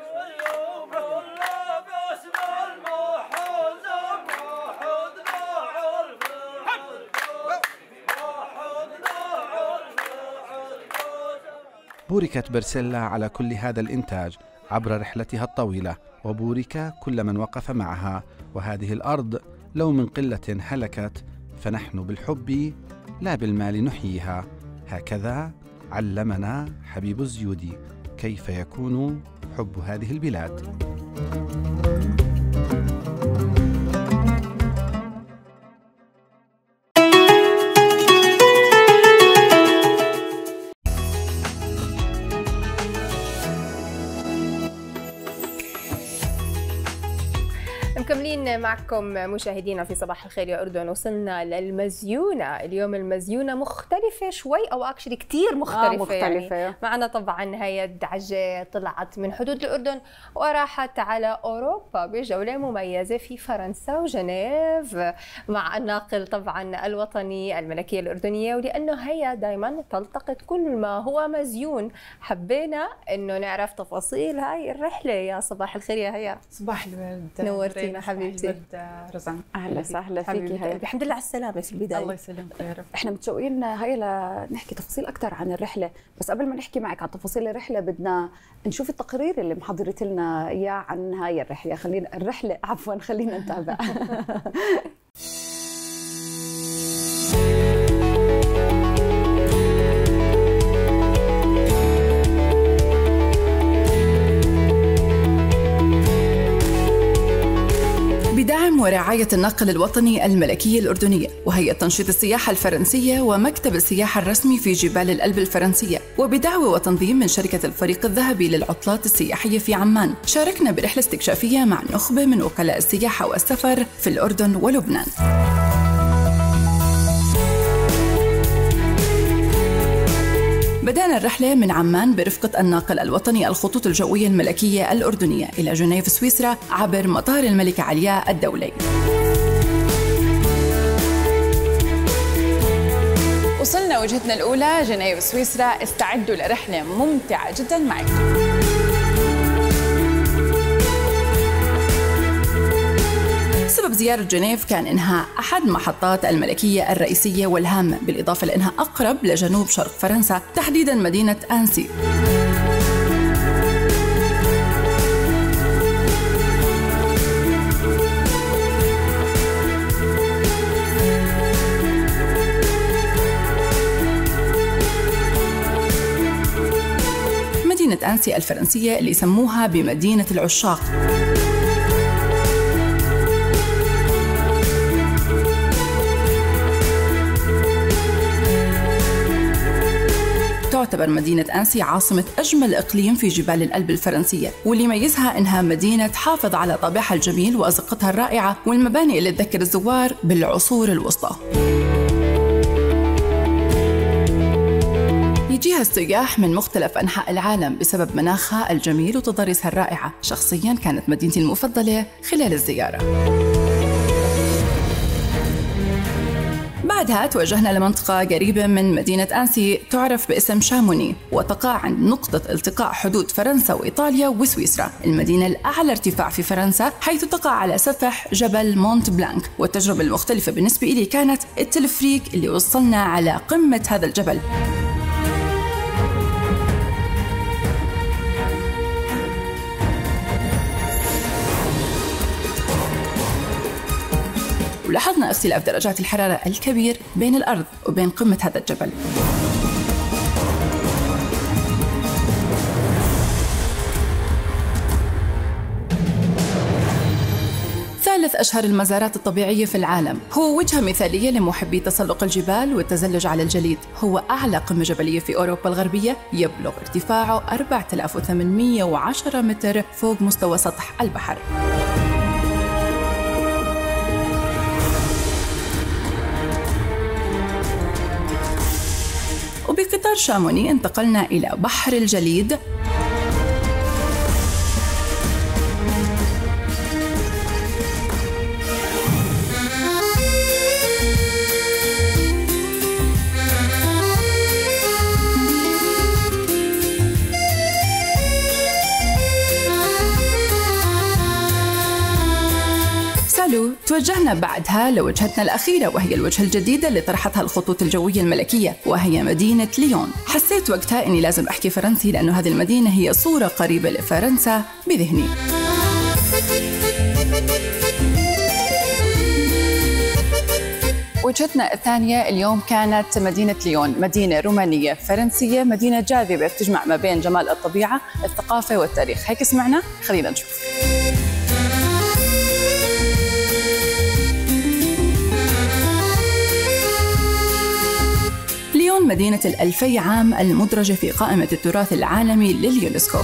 [SPEAKER 9] بوركت برسيلا على كل هذا الإنتاج عبر رحلتها الطويلة، وبورك كل من وقف معها. وهذه الأرض لو من قلة هلكت فنحن بالحب لا بالمال نحييها. هكذا علمنا حبيب الزيودي كيف يكون حب هذه البلاد.
[SPEAKER 2] مكملين معكم مشاهدينا في صباح الخير يا أردن. وصلنا للمزيونة اليوم. المزيونة مختلفة شوي أو أكشلي كتير مختلفة, آه مختلفة. يعني معنا طبعا هي الدعجة طلعت من حدود الأردن وراحت على أوروبا بجولة مميزة في فرنسا وجنيف مع الناقل طبعا الوطني الملكية الأردنية. ولأنه هي دايما تلتقط كل ما هو مزيون حبينا أنه نعرف تفاصيل هاي الرحلة. يا صباح الخير يا هيا.
[SPEAKER 12] صباح الورد.
[SPEAKER 2] نورتينا حبيبتي.
[SPEAKER 12] رزان.
[SPEAKER 1] اهلا وسهلا فيكي هاي.
[SPEAKER 2] الحمد لله على السلامه في البدايه.
[SPEAKER 12] الله يسلمك يا رب.
[SPEAKER 1] احنا متشوقين هاي لنحكي تفاصيل اكثر عن الرحله، بس قبل ما نحكي معك عن تفاصيل الرحله بدنا نشوف التقرير اللي محضرت لنا اياه عن هاي الرحله. خلينا الرحله عفوا خلينا نتابع.
[SPEAKER 13] بدعم ورعاية الناقل الوطني الملكية الأردنية وهيئة تنشيط السياحة الفرنسية ومكتب السياحة الرسمي في جبال الألب الفرنسية، وبدعوة وتنظيم من شركة الفريق الذهبي للعطلات السياحية في عمان، شاركنا برحلة استكشافية مع نخبة من وكلاء السياحة والسفر في الأردن ولبنان. بدأنا الرحلة من عمان برفقة الناقل الوطني الخطوط الجوية الملكية الأردنية إلى جنيف سويسرا عبر مطار الملكة علياء الدولي. وصلنا وجهتنا الأولى جنيف سويسرا. استعدوا لرحلة ممتعة جدا معكم. سبب زيارة جنيف كان إنها أحد محطات الملكية الرئيسية والهامة، بالإضافة لأنها أقرب لجنوب شرق فرنسا، تحديداً مدينة أنسي. مدينة أنسي الفرنسية اللي يسموها بمدينة العشاق. تعتبر مدينة أنسي عاصمة أجمل إقليم في جبال الألب الفرنسية، واللي يميزها إنها مدينة تحافظ على طابعها الجميل وأزقتها الرائعة والمباني اللي تذكر الزوار بالعصور الوسطى. يجيها السياح من مختلف أنحاء العالم بسبب مناخها الجميل وتضاريسها الرائعة. شخصياً كانت مدينتي المفضلة خلال الزيارة. بعدها توجهنا لمنطقة قريبة من مدينة أنسي تعرف باسم شاموني، وتقع عند نقطة التقاء حدود فرنسا وإيطاليا وسويسرا، المدينة الأعلى ارتفاع في فرنسا، حيث تقع على سفح جبل مونت بلانك. والتجربة المختلفة بالنسبة لي كانت التلفريك اللي وصلنا على قمة هذا الجبل. ولاحظنا اختلاف درجات الحرارة الكبير بين الأرض وبين قمة هذا الجبل. ثالث أشهر المزارات الطبيعية في العالم. هو وجهة مثالية لمحبي تسلق الجبال والتزلج على الجليد. هو أعلى قمة جبلية في أوروبا الغربية، يبلغ ارتفاعه أربعة آلاف وثمانمئة وعشرة متر فوق مستوى سطح البحر. وبقطار شاموني انتقلنا إلى بحر الجليد، توجهنا بعدها لوجهتنا الأخيرة، وهي الوجهة الجديدة اللي طرحتها الخطوط الجوية الملكية، وهي مدينة ليون. حسيت وقتها إني لازم أحكي فرنسي لأنه هذه المدينة هي صورة قريبة لفرنسا بذهني. وجهتنا الثانية اليوم كانت مدينة ليون، مدينة رومانية فرنسية، مدينة جاذبة بتجمع ما بين جمال الطبيعة، الثقافة والتاريخ. هيك سمعنا؟ خلينا نشوف. ليون مدينة الألفي عام المدرجة في قائمة التراث العالمي لليونسكو.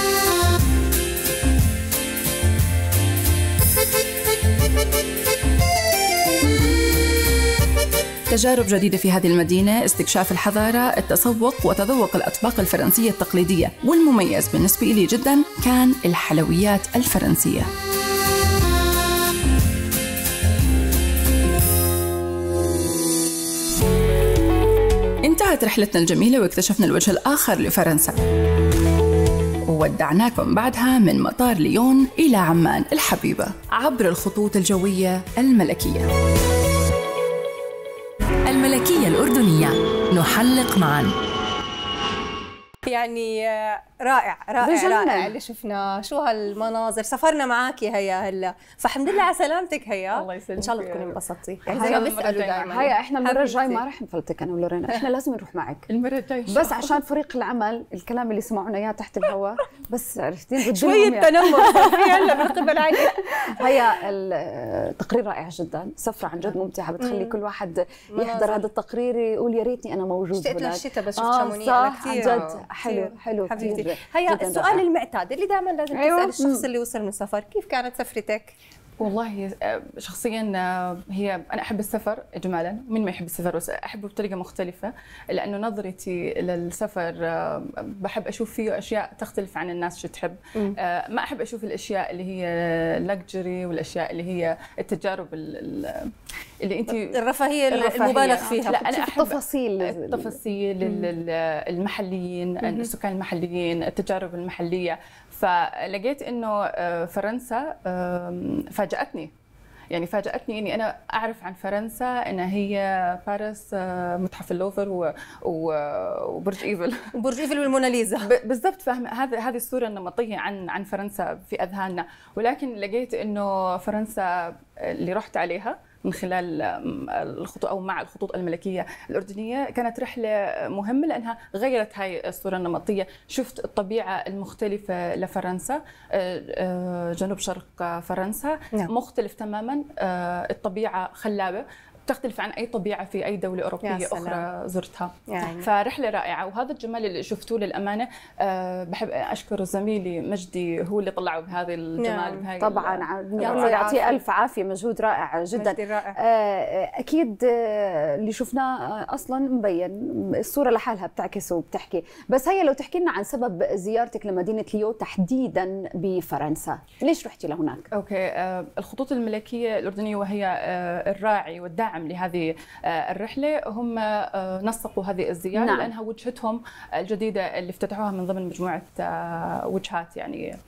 [SPEAKER 13] تجارب جديدة في هذه المدينة، استكشاف الحضارة، التسوق وتذوق الأطباق الفرنسية التقليدية، والمميز بالنسبة لي جدا كان الحلويات الفرنسية. انتهت رحلتنا الجميلة واكتشفنا الوجه الآخر لفرنسا، وودعناكم بعدها من مطار ليون إلى عمان الحبيبة عبر الخطوط الجوية الملكية.
[SPEAKER 4] الملكية الأردنية، نحلق معا.
[SPEAKER 2] يعني رائع رائع رائع اللي شفناه، شو هالمناظر. سفرنا معاكي هيا هلا، فالحمد لله على سلامتك هيا.
[SPEAKER 1] الله يسلمك،
[SPEAKER 2] ان شاء الله تكوني انبسطتي.
[SPEAKER 1] يعني زي ما بيسالوا دائما. هيا احنا المره الجايه ما رح نفلتك انا ولورينا، احنا لازم نروح معك
[SPEAKER 12] المره الجايه
[SPEAKER 1] بس عشان فريق العمل. الكلام اللي سمعونا اياه تحت الهواء بس عرفتين
[SPEAKER 2] شويه تنمر هلا من قبل عيني.
[SPEAKER 1] هيا التقرير رائع جدا، سفره عن جد ممتعه، بتخلي كل واحد يحضر هذا التقرير يقول يا ريتني انا موجود هناك.
[SPEAKER 2] الشتاء بس شفت شاموني انا كثير
[SPEAKER 1] عن جد حلو حلو
[SPEAKER 2] حبيبتي. هيا السؤال المعتاد اللي دائما لازم أيوة. تسال الشخص اللي وصل من السفر، كيف كانت سفرتك؟
[SPEAKER 12] والله شخصيا هي انا احب السفر اجمالا، من ما يحب السفر بس احبه بطريقه مختلفه، لانه نظرتي للسفر بحب اشوف فيه اشياء تختلف عن الناس شو تحب. ما احب اشوف الاشياء اللي هي لاكجري والاشياء اللي هي التجارب اللي انت
[SPEAKER 2] الرفاهيه المبالغ فيها.
[SPEAKER 12] لا انا احب
[SPEAKER 1] التفاصيل
[SPEAKER 12] التفاصيل المحليين، السكان المحليين، التجارب المحليه. فلقيت انه فرنسا فاجأتني، يعني فاجأتني اني انا اعرف عن فرنسا انها هي باريس، متحف اللوفر وبرج ايفل
[SPEAKER 2] وبرج ايفل والموناليزا.
[SPEAKER 12] بالضبط، فاهمه هذا هذه الصوره النمطيه عن عن فرنسا في اذهاننا. ولكن لقيت انه فرنسا اللي رحت عليها من خلال الخطوط او مع الخطوط الملكيه الاردنيه كانت رحله مهمه، لانها غيرت هاي الصوره النمطيه. شفت الطبيعه المختلفه لفرنسا، جنوب شرق فرنسا نعم. مختلف تماما، الطبيعه خلابه تختلف عن اي طبيعه في اي دوله اوروبيه اخرى زرتها. يعني. فرحله رائعه، وهذا الجمال اللي شفتوه للامانه. أه بحب اشكر زميلي مجدي، هو اللي طلعه بهذا الجمال. بهاي
[SPEAKER 1] طبعا الله يعطيه الف عافيه، مجهود رائع جدا.
[SPEAKER 2] رائع.
[SPEAKER 1] أه اكيد اللي شفناه اصلا مبين، الصوره لحالها بتعكس وبتحكي. بس هي لو تحكي لنا عن سبب زيارتك لمدينه ليون تحديدا بفرنسا، ليش رحتي لهناك؟
[SPEAKER 12] اوكي، أه الخطوط الملكيه الاردنيه وهي أه الراعي والداعم لهذه الرحلة، هم نسقوا هذه الزيارة نعم. لأنها وجهتهم الجديدة اللي افتتحوها من ضمن مجموعة وجهات يعني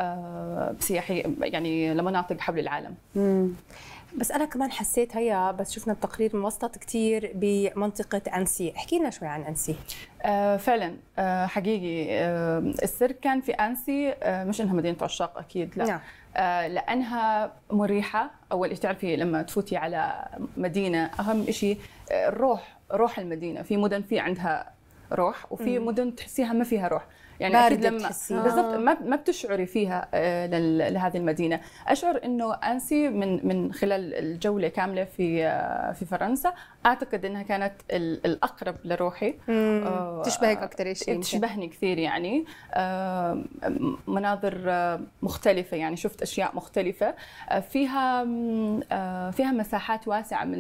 [SPEAKER 12] سياحية، يعني لمناطق حول العالم.
[SPEAKER 2] مم. بس أنا كمان حسيت هيا بس شفنا التقرير موسط كتير بمنطقة أنسي، احكي لنا شوي عن أنسي.
[SPEAKER 12] آه فعلا آه حقيقي آه السر كان في أنسي، آه مش إنها مدينة عشاق أكيد لا نعم. آه لأنها مريحة. أول شيء تعرفي لما تفوتي على مدينة أهم شيء الروح، روح المدينة. في مدن في عندها روح وفي مم. مدن تحسيها ما فيها روح. يعني أكيد لما بالضبط ما ما بتشعري فيها لهذه المدينة. أشعر إنه أنسي من من خلال الجولة كاملة في في فرنسا أعتقد إنها كانت الأقرب لروحي.
[SPEAKER 2] تشبهك أكثر شيء؟
[SPEAKER 12] تشبهني كثير يعني. مناظر مختلفة يعني شفت أشياء مختلفة فيها فيها مساحات واسعة من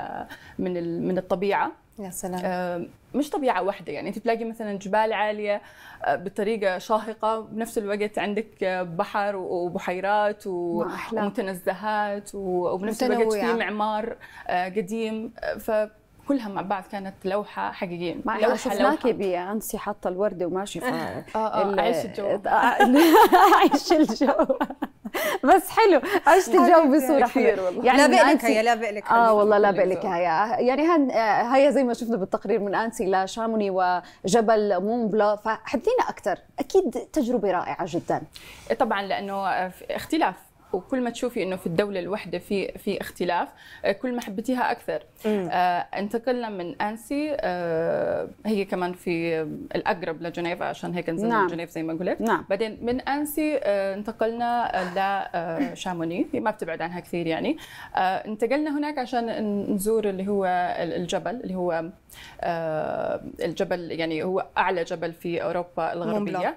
[SPEAKER 12] من من الطبيعة.
[SPEAKER 2] يا سلام.
[SPEAKER 12] مش طبيعة واحدة يعني أنت تلاقي مثلا جبال عالية بطريقة شاهقة، بنفس الوقت عندك بحر وبحيرات ومتنزهات وبنفس الوقت في معمار قديم، فكلها مع بعض كانت لوحة حقيقية.
[SPEAKER 1] لوحة شفناكي بأنسي حاطة الوردة وماشي اه
[SPEAKER 12] اه عيش الجو.
[SPEAKER 1] عيش الجو بس حلو، عشت الجو بصورة حلوة
[SPEAKER 2] يعني. لا بقلك هيا، لا بقلك
[SPEAKER 1] اه والله لا بقلك هيا. يعني هيا زي ما شفنا بالتقرير من أنسي لشاموني وجبل مون بلا، فحدثينا أكثر. أكيد تجربة رائعة جدا
[SPEAKER 12] طبعا، لأنه اختلاف، وكل ما تشوفي انه في الدوله الواحده في في اختلاف كل ما حبيتيها اكثر. آه انتقلنا من أنسي، آه هي كمان في الاقرب لجنيف عشان هيك نزلنا نعم. جنيف زي ما قلت.
[SPEAKER 1] نعم.
[SPEAKER 12] بعدين من أنسي آه انتقلنا لشاموني، هي ما بتبعد عنها كثير يعني. آه انتقلنا هناك عشان نزور اللي هو الجبل اللي هو آه الجبل يعني هو اعلى جبل في اوروبا الغربيه،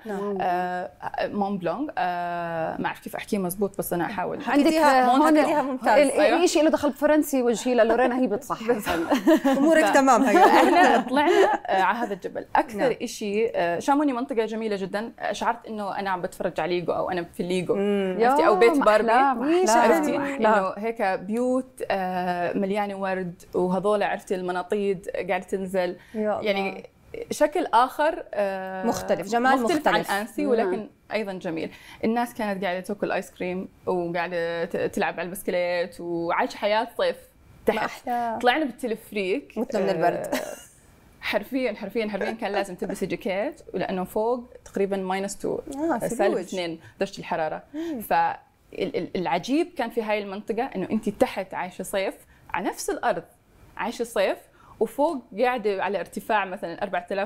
[SPEAKER 12] مون بلانc. آه ما اعرف كيف احكيه مزبوط بس انا احاول.
[SPEAKER 1] عندك هون
[SPEAKER 12] ممتاز.
[SPEAKER 1] اي شيء اللي دخل بفرنسي وجهي للورينا هي بتصح.
[SPEAKER 2] امورك تمام. هي
[SPEAKER 12] احنا طلعنا على هذا الجبل. اكثر شيء شاموني منطقه جميله جدا، شعرت انه انا عم بتفرج على ليجو او انا في ليجو عرفتي، او بيت باربي عرفتي انه هيك بيوت مليانه ورد وهذول عرفتي المناطيد قاعده تنزل يعني شكل اخر
[SPEAKER 2] مختلف، جمال
[SPEAKER 12] مختلف,
[SPEAKER 2] مختلف
[SPEAKER 12] عن أنسي ولكن ايضا جميل. الناس كانت قاعده تاكل ايس كريم وقاعده تلعب على البسكليت وعايشه حياه صيف تحت. طلعنا بالتلفريك
[SPEAKER 2] متنا من البرد
[SPEAKER 12] حرفيا حرفيا حرفيا كان لازم تلبسي جاكيت، ولانه فوق تقريبا ماينس اثنين
[SPEAKER 2] آه
[SPEAKER 12] سالب اثنين درجه الحراره. فالعجيب كان في هاي المنطقه انه انت تحت عايشه صيف على نفس الارض عايشه صيف، وفوق قاعده على ارتفاع مثلا أربعة آلاف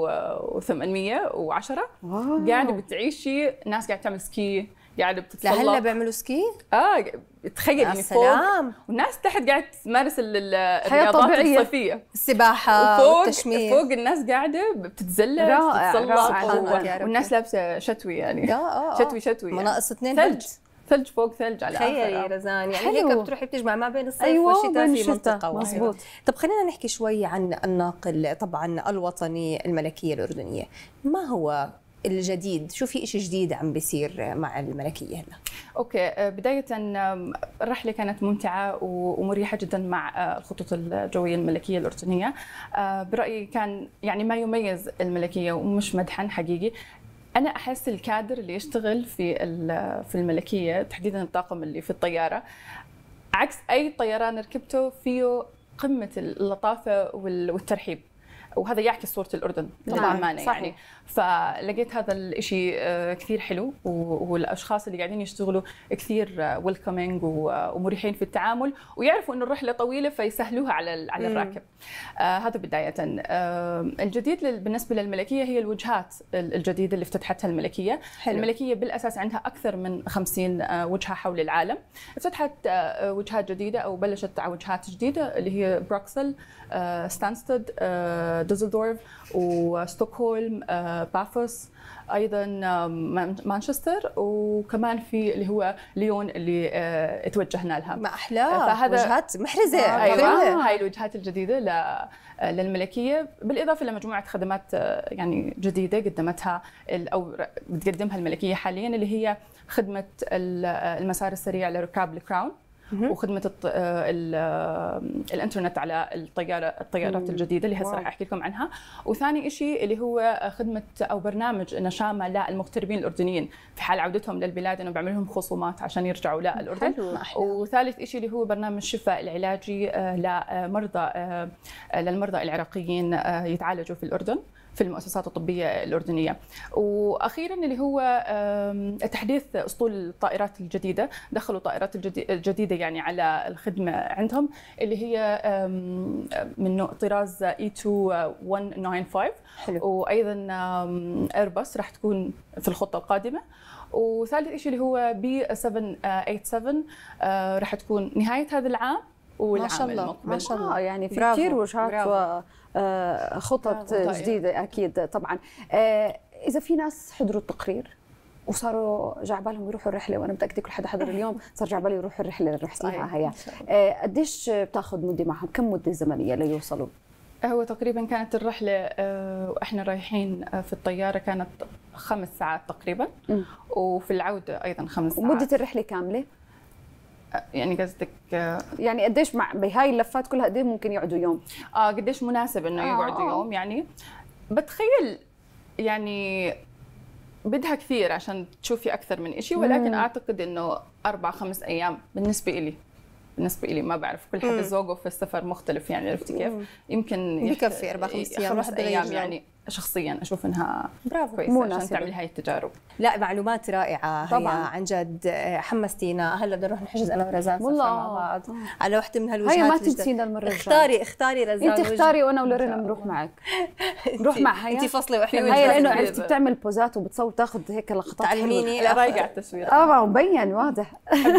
[SPEAKER 12] وثمانمية وعشرة قاعده بتعيشي. ناس قاعده تعمل سكي، قاعده بتتسلق.
[SPEAKER 2] لهلا بيعملوا سكي؟
[SPEAKER 12] اه تخيل يعني فوق والناس تحت قاعده تمارس الرياضات الصيفيه،
[SPEAKER 2] السباحه والتشمير.
[SPEAKER 12] فوق الناس قاعده بتتزلج بتتسلق، والناس لابسه شتوي يعني شتوي شتوي
[SPEAKER 2] مناقص اثنين
[SPEAKER 12] ثلج ثلج فوق ثلج على
[SPEAKER 2] اخر. تخيلي رزان يعني هيك بتروحي بتجمع ما بين الصيف أيوة والشتاء في منطقه
[SPEAKER 1] مزبوط.
[SPEAKER 2] طب خلينا نحكي شوي عن الناقل طبعا الوطني الملكيه الاردنيه. ما هو الجديد؟ شو في شيء جديد عم بيصير مع الملكيه هلا؟
[SPEAKER 12] اوكي، بدايه الرحله كانت ممتعه ومريحه جدا مع الخطوط الجويه الملكيه الاردنيه. برايي كان يعني ما يميز الملكيه، ومش مدحا حقيقي، أنا أحس الكادر اللي يشتغل في في الملكية تحديداً الطاقم اللي في الطيارة عكس أي طيران ركبته فيه قمة اللطافة والترحيب، وهذا يعكس صورة الأردن بأمانة يعني. فلقيت هذا الشيء كثير حلو، والأشخاص اللي قاعدين يشتغلوا كثير ويلكمينج ومريحين في التعامل، ويعرفوا إنه الرحلة طويلة فيسهلوها على على الراكب. آه هذا بداية. آه الجديد بالنسبة للملكية هي الوجهات الجديدة اللي افتتحتها الملكية. حلو. الملكية بالأساس عندها أكثر من خمسين آه وجهة حول العالم. افتتحت آه وجهات جديدة أو بلشت على وجهات جديدة اللي هي بروكسل، آه ستانستد، آه دوزلدورف، وستوكهولم، آه بافوس، ايضا مانشستر، وكمان في اللي هو ليون اللي اه توجهنا لها.
[SPEAKER 2] ما احلاه، فهذا وجهات محرزه.
[SPEAKER 12] آه ايوه هاي الوجهات الجديده للملكيه، بالاضافه لمجموعه خدمات يعني جديده قدمتها او بتقدمها الملكيه حاليا، اللي هي خدمه المسار السريع لركاب الكراون، وخدمه الانترنت على الطياره الطيارات الجديده اللي هسه راح احكي لكم عنها. وثاني شيء اللي هو خدمه او برنامج نشامه للمغتربين الاردنيين في حال عودتهم للبلاد، انه بيعمل لهم خصومات عشان يرجعوا للاردن. وثالث شيء اللي هو برنامج الشفاء العلاجي لمرضى للمرضى العراقيين يتعالجوا في الاردن. في المؤسسات الطبيه الاردنيه. واخيرا اللي هو تحديث اسطول الطائرات الجديده، دخلوا طائرات الجديده يعني على الخدمه عندهم اللي هي من طراز إي تو مية وتسعة وتسعين. حلو. وايضا ايرباص راح تكون في الخطه القادمه. وثالث شيء اللي هو بي سبعمية وسبعة وثمانين آه راح تكون نهايه هذا العام والعام
[SPEAKER 1] ما شاء الله
[SPEAKER 12] المقبل.
[SPEAKER 1] ما شاء الله. آه يعني في كثير وجهات وخطط جديده اكيد طبعا. آه اذا في ناس حضروا التقرير وصاروا جعبالهم يروحوا الرحله، وانا متاكده كل حدا حضر اليوم صار جعباله يروحوا الرحله اللي رحتيها هي، آه قديش بتاخذ مده معهم؟ كم مده زمنيه ليوصلوا؟
[SPEAKER 12] هو تقريبا كانت الرحله واحنا رايحين في الطياره كانت خمس ساعات تقريبا، م. وفي العوده ايضا خمس ساعات.
[SPEAKER 1] ومده الرحله كامله؟
[SPEAKER 12] يعني قصدك
[SPEAKER 1] يعني قديش مع بهاي اللفات كلها قد ايه ممكن يقعدوا يوم؟
[SPEAKER 12] اه قديش مناسب انه آه يقعدوا آه. يوم؟ يعني بتخيل يعني بدها كثير عشان تشوفي اكثر من شيء، ولكن مم. اعتقد انه اربع خمس ايام بالنسبه لي بالنسبه لي ما بعرف، كل حدا ذوقه في السفر مختلف يعني، عرفتي كيف؟ يمكن
[SPEAKER 2] بكفي اربع خمس ايام
[SPEAKER 12] خمس ايام يعني شخصيا اشوف انها
[SPEAKER 2] برافو
[SPEAKER 12] كويسه عشان تعمل هاي التجارب.
[SPEAKER 2] لا معلومات رائعه طبعا عن جد، حمستينا. هلا بدنا نروح نحجز انا ورزان
[SPEAKER 1] والله
[SPEAKER 2] مع بعض على وحده من هالوجهات.
[SPEAKER 1] هي ما تنسينا المره الجايه.
[SPEAKER 2] اختاري اختاري رزان،
[SPEAKER 1] انت اختاري وانا ولورينا بنروح معك. نروح مع هي
[SPEAKER 2] انت فصلي واحنا
[SPEAKER 1] هي لانه عرفتي بتعمل بوزات وبتصور تاخذ هيك لقطات
[SPEAKER 2] تعلميني.
[SPEAKER 12] لا رايقه على التصوير
[SPEAKER 1] اه مبين واضح.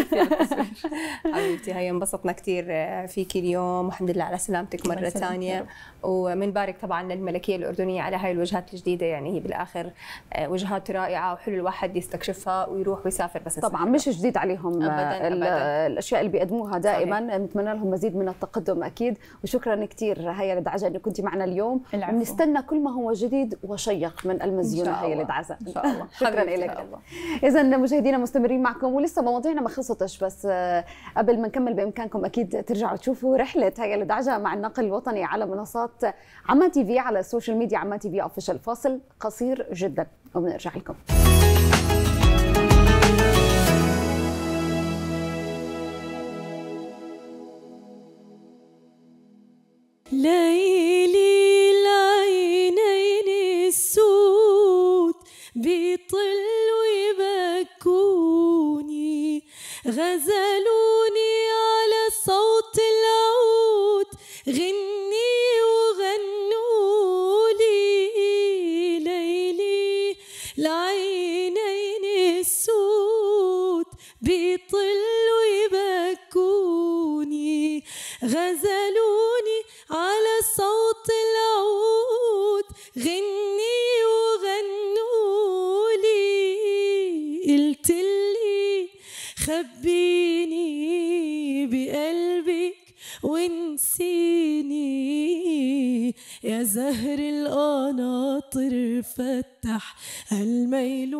[SPEAKER 2] حبيبتي هي انبسطنا كثير فيكي اليوم والحمد لله على سلامتك مره ثانيه، ومنبارك طبعا للملكيه الاردنيه على هاي الوجهات الجديده، يعني هي بالاخر وجهات رائعه وحلو الواحد يستكشفها ويروح ويسافر. بس
[SPEAKER 1] طبعا مش جديد عليهم أبداً أبداً. الاشياء اللي بيقدموها دائما صحيح. نتمنى لهم مزيد من التقدم اكيد، وشكرا كثير هيا لدعجه انك كنتي معنا اليوم، ونستنى كل ما هو جديد وشيق من المزيونه هيا لدعجه
[SPEAKER 12] ان شاء الله.
[SPEAKER 1] شكرا لك. اذا مشاهدينا مستمرين معكم ولسه مواضيعنا ما خلصتش، بس قبل ما نكمل بامكانكم اكيد ترجعوا تشوفوا رحله هيا لدعجه مع الناقل الوطني على منصات عمان تي في، على السوشيال ميديا عمان تي في اوفيشال. فاصل قصير جدا وبنرجع لكم.
[SPEAKER 14] ليلي العينين السود بيطلوا يبكوني، غزلوني على صوت العود، غني وغنوا لي. ليلي العينين السود بيطلوا يبكوني، غزلوني على صوت العود، غني وغنوا لي. قلتلي خبيني بقلبك ونسيني، يا زهر القناطر فتح هالميل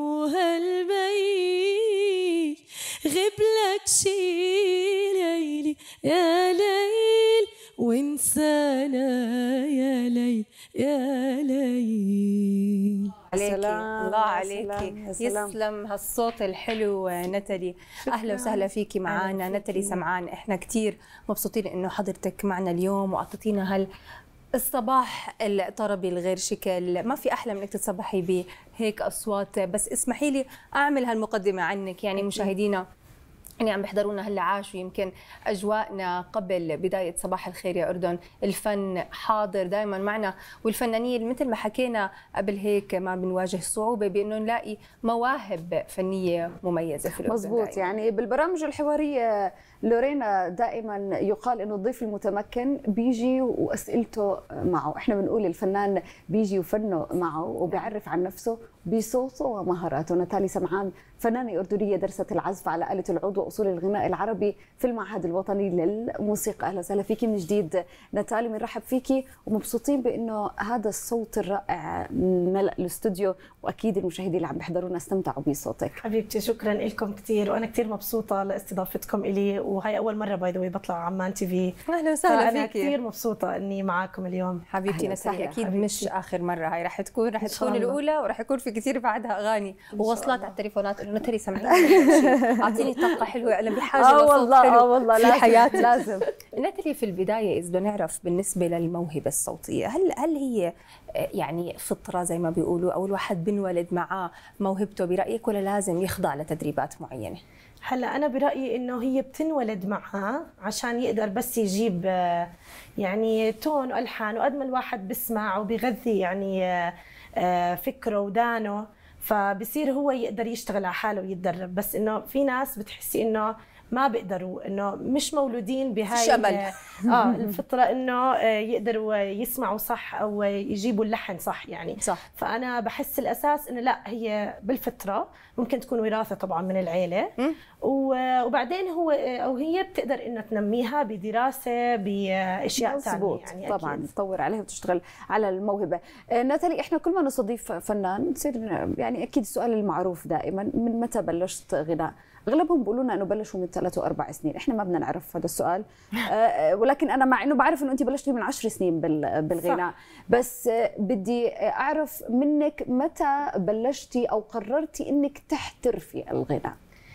[SPEAKER 14] وهالميل، غبلك شي ليلي يا ليل وانسانا يا ليل يا ليل.
[SPEAKER 2] عليكي الله عليكي، يسلم هالصوت الحلو نتالي. اهلا وسهلا فيكي معنا نتالي سمعان، احنا كثير مبسوطين انه حضرتك معنا اليوم واعطيتينا هال الصباح الطربي الغير شكل. ما في احلى من انك تتصبحي بهيك اصوات. بس اسمحي لي اعمل هالمقدمه عنك، يعني مشاهدينا يعني عم بيحضرونا هلا عاشوا يمكن اجواءنا قبل بدايه صباح الخير يا اردن. الفن حاضر دائما معنا، والفنانين مثل ما حكينا قبل هيك ما بنواجه صعوبه بانه نلاقي مواهب فنيه مميزه في الاردن.
[SPEAKER 1] مزبوط. يعني بالبرامج الحواريه لورينا دائما يقال انه الضيف المتمكن بيجي واسئلته معه، احنا بنقول الفنان بيجي وفنه معه وبيعرف عن نفسه بصوته ومهاراته. نتالي سمعان فنانة أردنية درست العزف على آلة العود وأصول الغناء العربي في المعهد الوطني للموسيقى. أهلا وسهلا فيكي من جديد نتالي، بنرحب فيكي ومبسوطين بأنه هذا الصوت الرائع ملأ الاستوديو، وأكيد المشاهدين اللي عم بيحضرونا استمتعوا بصوتك.
[SPEAKER 15] حبيبتي شكرا لكم كثير، وأنا كثير مبسوطة لاستضافتكم إلي، وهي أول مرة باي ذا واي بطلع عمان تي في.
[SPEAKER 2] أهلا وسهلا فيكي.
[SPEAKER 15] أنا كثير مبسوطة إني معاكم اليوم
[SPEAKER 2] حبيبتي نتالي. أكيد حبيبتي. مش آخر مرة، هاي رح تكون رح تكون الأولى ورح يكون في كثير بعدها اغاني ووصلات على التليفونات انه نتالي سمعيني اعطيني طاقه حلوه، انا بحاجه
[SPEAKER 1] اه
[SPEAKER 2] لصوت
[SPEAKER 1] والله
[SPEAKER 2] حلو
[SPEAKER 1] اه والله
[SPEAKER 2] في
[SPEAKER 1] لازم
[SPEAKER 2] حياتي.
[SPEAKER 1] لازم.
[SPEAKER 2] نتالي في البدايه اذا بدنا نعرف بالنسبه للموهبه الصوتيه، هل هل هي يعني فطره زي ما بيقولوا او الواحد بنولد معاه موهبته برايك ولا لازم يخضع لتدريبات معينه؟
[SPEAKER 15] هلا انا برايي انه هي بتنولد معها عشان يقدر بس يجيب يعني تون والحان، وقد ما الواحد بسمع وبيغذي يعني فكره ودانه فبصير هو يقدر يشتغل على حاله ويتدرب. بس انه في ناس بتحسي انه ما بيقدروا، انه مش مولودين بهاي
[SPEAKER 2] شمل
[SPEAKER 15] اه الفطره انه يقدروا يسمعوا صح او يجيبوا اللحن صح يعني.
[SPEAKER 2] صح.
[SPEAKER 15] فانا بحس الاساس انه لا، هي بالفطره، ممكن تكون وراثه طبعا من العيله م? وبعدين هو او هي بتقدر انه تنميها بدراسه باشياء ثانيه يعني.
[SPEAKER 1] طبعا تطور عليها وتشتغل على الموهبه. ناتالي، احنا كل ما نستضيف فنان نصير يعني اكيد السؤال المعروف دائما، من متى بلشت غناء؟ اغلبهم بيقولوا لنا انه بلشوا من ثلاث واربع سنين، احنا ما بدنا نعرف هذا السؤال. أه ولكن انا مع انه بعرف انه انت بلشتي من عشر سنين بالغناء، بس بدي اعرف منك متى بلشتي او قررتي انك تحترفي الغناء؟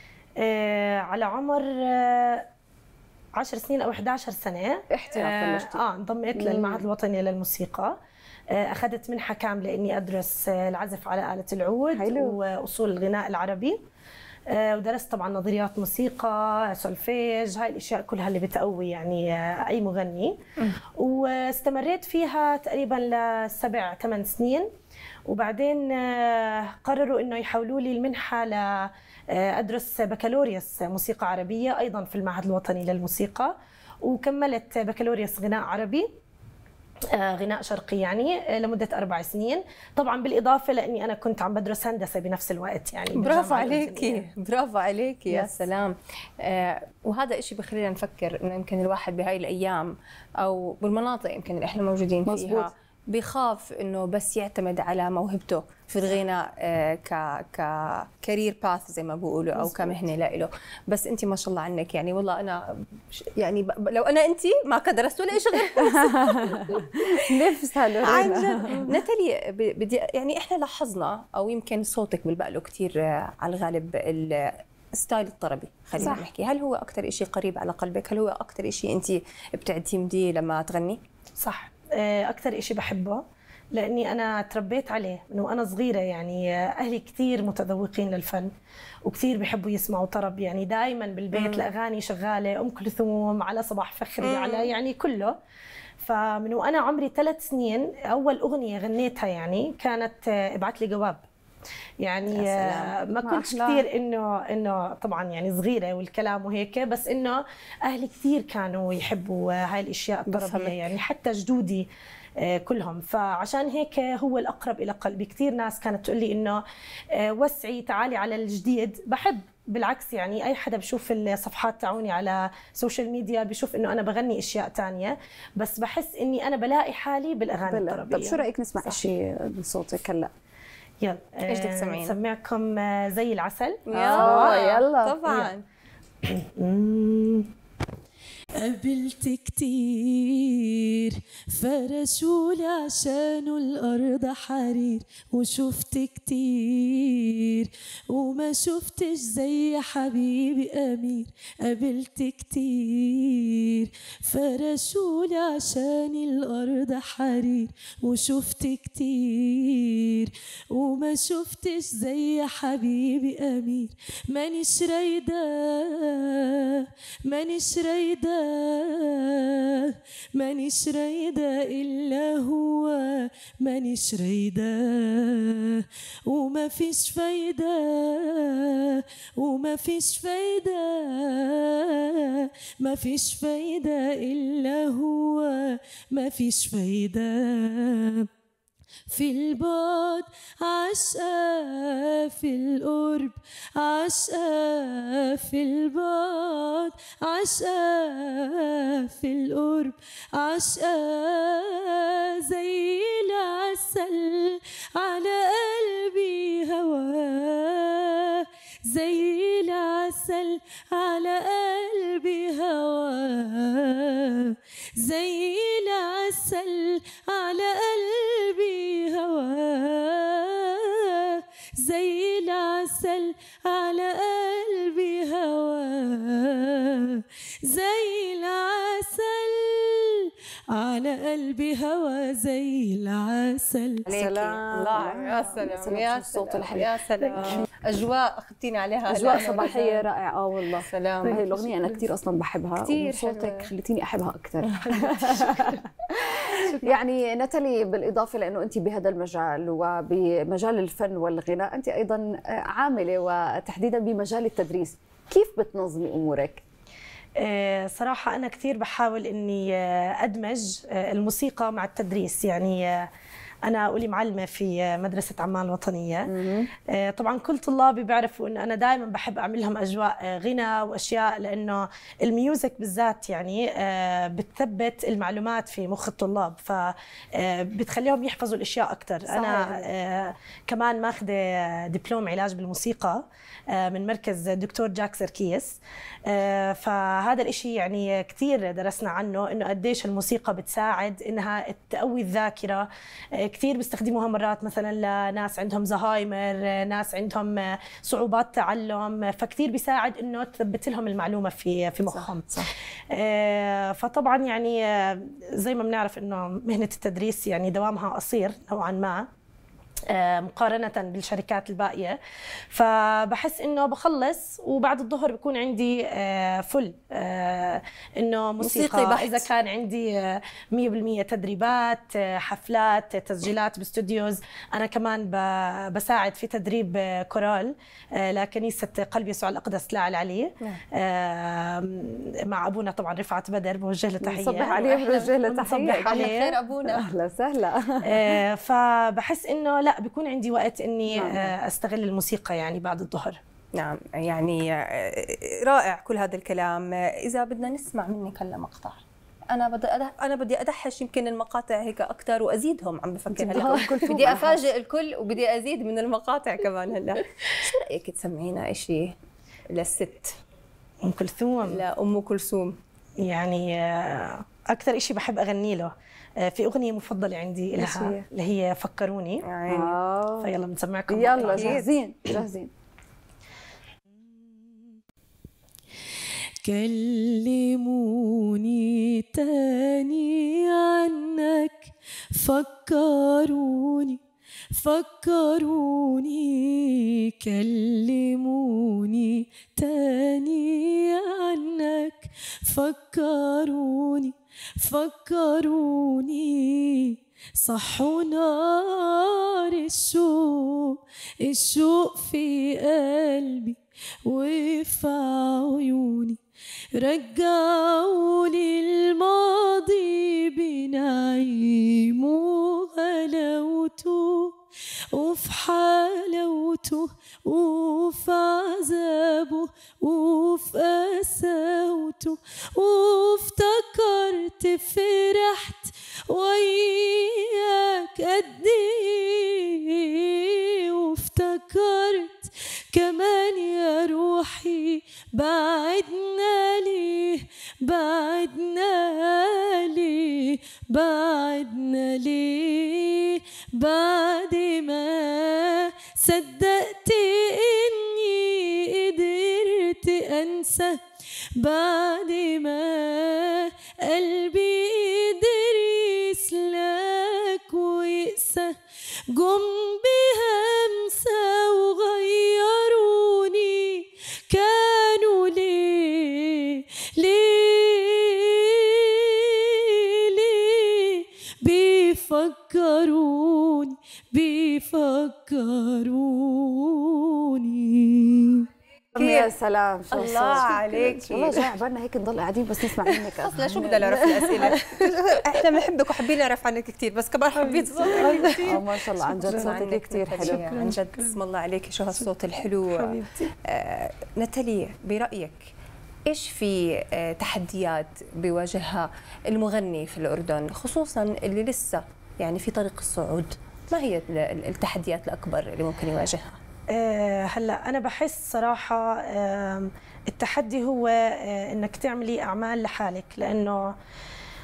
[SPEAKER 15] أه على عمر أه عشر سنين او إحدى عشرة سنه
[SPEAKER 1] احتراف بلشتي.
[SPEAKER 15] اه انضميت للمعهد الوطني للموسيقى، اخذت منحه كامله اني ادرس العزف على آلة العود واصول الغناء العربي، ودرست طبعا نظريات موسيقى، سولفيج، هاي الاشياء كلها اللي بتقوي يعني اي مغني. واستمريت فيها تقريبا لسبع ثمان سنين، وبعدين قرروا انه يحولوا لي المنحه ل ادرس بكالوريوس موسيقى عربيه ايضا في المعهد الوطني للموسيقى، وكملت بكالوريوس غناء عربي غناء شرقي يعني لمدة أربع سنين، طبعا بالإضافة لأني أنا كنت عم بدرس هندسة بنفس الوقت يعني.
[SPEAKER 2] برافو عليكي، برافو عليكي، يا سلام. آه وهذا إشي بخلينا نفكر إنه يمكن الواحد بهاي الأيام أو بالمناطق يمكن اللي إحنا موجودين فيها مزبوط. بيخاف إنه بس يعتمد على موهبته في الغناء آه ك ك كارير باث زي ما بيقولوا او مزبوط. كمهنه له. بس انت ما شاء الله عنك يعني، والله انا يعني ب... لو انا انت ما كان درست ولا شيء غير
[SPEAKER 1] نفسها
[SPEAKER 2] عن جد. ناتالي بدي يعني احنا لاحظنا او يمكن صوتك بلبق له كثير على الغالب الستايل الطربي، خلينا نحكي، هل هو اكثر شيء قريب على قلبك؟ هل هو اكثر شيء انت بتعتمديه لما تغني؟
[SPEAKER 15] صح، اكثر شيء بحبه لاني انا تربيت عليه من وانا صغيره يعني. اهلي كثير متذوقين للفن وكثير بيحبوا يسمعوا طرب يعني، دائما بالبيت الاغاني شغاله، ام كلثوم على صباح فخري مم. على يعني كله. فمن وانا عمري ثلاث سنين اول اغنيه غنيتها يعني كانت ابعت لي جواب يعني. ما كنت كثير انه انه طبعا يعني صغيره والكلام وهيك، بس انه اهلي كثير كانوا يحبوا هاي الاشياء الطربيه يعني، حتى جدودي كلهم. فعشان هيك هو الأقرب إلى قلبي. كثير ناس كانت تقول لي إنه وسعي تعالي على الجديد، بحب بالعكس يعني. أي حدا بشوف الصفحات تاعوني على السوشيال ميديا بشوف إنه أنا بغني أشياء تانية، بس بحس إني أنا بلاقي حالي بالأغاني الطربية.
[SPEAKER 1] طب شو رأيك نسمع شيء من صوتك هلا؟
[SPEAKER 15] يلا
[SPEAKER 2] ايش بدك تسمعين؟
[SPEAKER 15] نسمعكم زي العسل.
[SPEAKER 2] يلا يلا طبعا.
[SPEAKER 14] قابلت كتير فرشولي عشانه الأرض حرير، وشفت كتير وما شفتش زي حبيبي أمير. قابلت كتير فرشولي عشان الأرض حرير، وشفت كتير وما شفتش زي حبيبي أمير. مانيش رايدة مانيش رايدة مانيش رايدة إلا هو، مانيش رايدة وما فيش فايدة وما فيش فايدة ما فيش فايدة إلا هو، ما فيش فايدة. في البعد عشقة، في القرب عشقة، في البعد عشقة، في القرب عشقة. زي العسل على قلبي هوا، زي العسل على قلبي هوا، زي العسل على قلبي هوا. زي العسل على قلبي هوا زي العسل على قلبي هوا زي العسل.
[SPEAKER 2] سلام الله يا سلام يا الصوت الحلو يا سلام. اجواء اخذتيني عليها
[SPEAKER 1] اجواء صباحيه رائعه. اه والله
[SPEAKER 2] سلام.
[SPEAKER 1] هي الاغنيه انا كثير اصلا بحبها
[SPEAKER 2] كثير
[SPEAKER 1] صوتك خليتيني احبها اكثر. يعني ناتالي بالاضافه لانه انت بهذا المجال وبمجال الفن والغناء انت ايضا عامله وتحديدا بمجال التدريس، كيف بتنظمي امورك؟
[SPEAKER 15] صراحة أنا كثير بحاول إني أدمج الموسيقى مع التدريس. يعني أنا قولي معلمة في مدرسة عمان الوطنية. طبعا كل طلابي بيعرفوا إنه أنا دائما بحب أعمل لهم أجواء غنى وأشياء، لأنه الميوزك بالذات يعني بتثبت المعلومات في مخ الطلاب، فبتخليهم يحفظوا الأشياء أكثر. أنا كمان ماخذة دبلوم علاج بالموسيقى من مركز دكتور جاك سركيس، فهذا الإشي يعني كثير درسنا عنه، إنه قديش الموسيقى بتساعد إنها تقوي الذاكرة. كثير بيستخدموها مرات مثلا لناس عندهم زهايمر، ناس عندهم صعوبات تعلم، فكثير بيساعد إنه تثبت لهم المعلومة في في مخهم. صح صح. فطبعا يعني زي ما بنعرف إنه مهنة التدريس يعني دوامها قصير نوعا ما مقارنة بالشركات الباقية، فبحس إنه بخلص وبعد الظهر بكون عندي فل إنه موسيقى, موسيقى إذا كان عندي مية بالمية تدريبات، حفلات، تسجيلات باستوديوز. أنا كمان بساعد في تدريب كورال لكنيسة قلب يسوع الأقدس لا العلي مع أبونا طبعا رفعت بدر، بوجه له تحية.
[SPEAKER 1] صبح عليه بوجه له تحية.
[SPEAKER 2] على خير أبونا.
[SPEAKER 1] أهلا وسهلا.
[SPEAKER 15] فبحس إنه لا بيكون عندي وقت إني نعم. أستغل الموسيقى يعني بعد الظهر.
[SPEAKER 2] نعم يعني رائع كل هذا الكلام. إذا بدنا نسمع منك هلا مقطع، أنا بدي أنا بدي أدحش يمكن المقاطع هيك أكثر وأزيدهم، عم بفكر هلا بدي أفاجئ الكل وبدي أزيد من المقاطع كمان هلا. شو رأيك تسمعينا شيء للست
[SPEAKER 15] أم كلثوم؟
[SPEAKER 2] لا أم كلثوم
[SPEAKER 15] يعني أكثر شيء بحب أغني له. في أغنية مفضلة عندي لها اللي هي فكروني.
[SPEAKER 1] آه.
[SPEAKER 15] فيلا بنسمعكم.
[SPEAKER 1] يلا جاهزين جاهزين.
[SPEAKER 14] كلموني تاني عنك، فكروني فكروني، كلموني تاني عنك، فكروني فكروني، صحوا نار الشوق الشوق في قلبي وفي عيوني، رجعوا لي الماضي بنعيم وغلاوته وفي حلاوته وفي عذابه وفي قساوته، وافتكرت فرحت وياك قد ايه، وافتكرت كمان يا روحي بعدنا ليه بعدنا ليه بعدنا ليه، بعد ما صدقت إني قدرت أنسى، بعد ما قلبي قدر يسلك ويقسى، جم بهمسة وغيروني، كانوا ليه ليه ليه بيفكروني بيفكروني.
[SPEAKER 1] يا سلام شو
[SPEAKER 2] الله عليك.
[SPEAKER 1] والله جاي عبالنا هيك نضل قاعدين بس نسمع منك.
[SPEAKER 2] اصلا شو بدنا نعرف الاسئله؟ احنا بنحبك وحابين نعرف عنك كثير، بس كمان حبيت صوتك كثير.
[SPEAKER 1] ما شاء الله عن جد صوتك كثير حلو.
[SPEAKER 2] عن جد اسم الله عليك شو هالصوت الحلو حبيبتي. آه ناتالي برايك ايش في آه تحديات بيواجهها المغني في الاردن، خصوصا اللي لسه يعني في طريق الصعود؟ ما هي التحديات الاكبر اللي ممكن يواجهها؟
[SPEAKER 15] أه هلا أنا بحس صراحة أه التحدي هو أه إنك تعملي أعمال لحالك، لأنه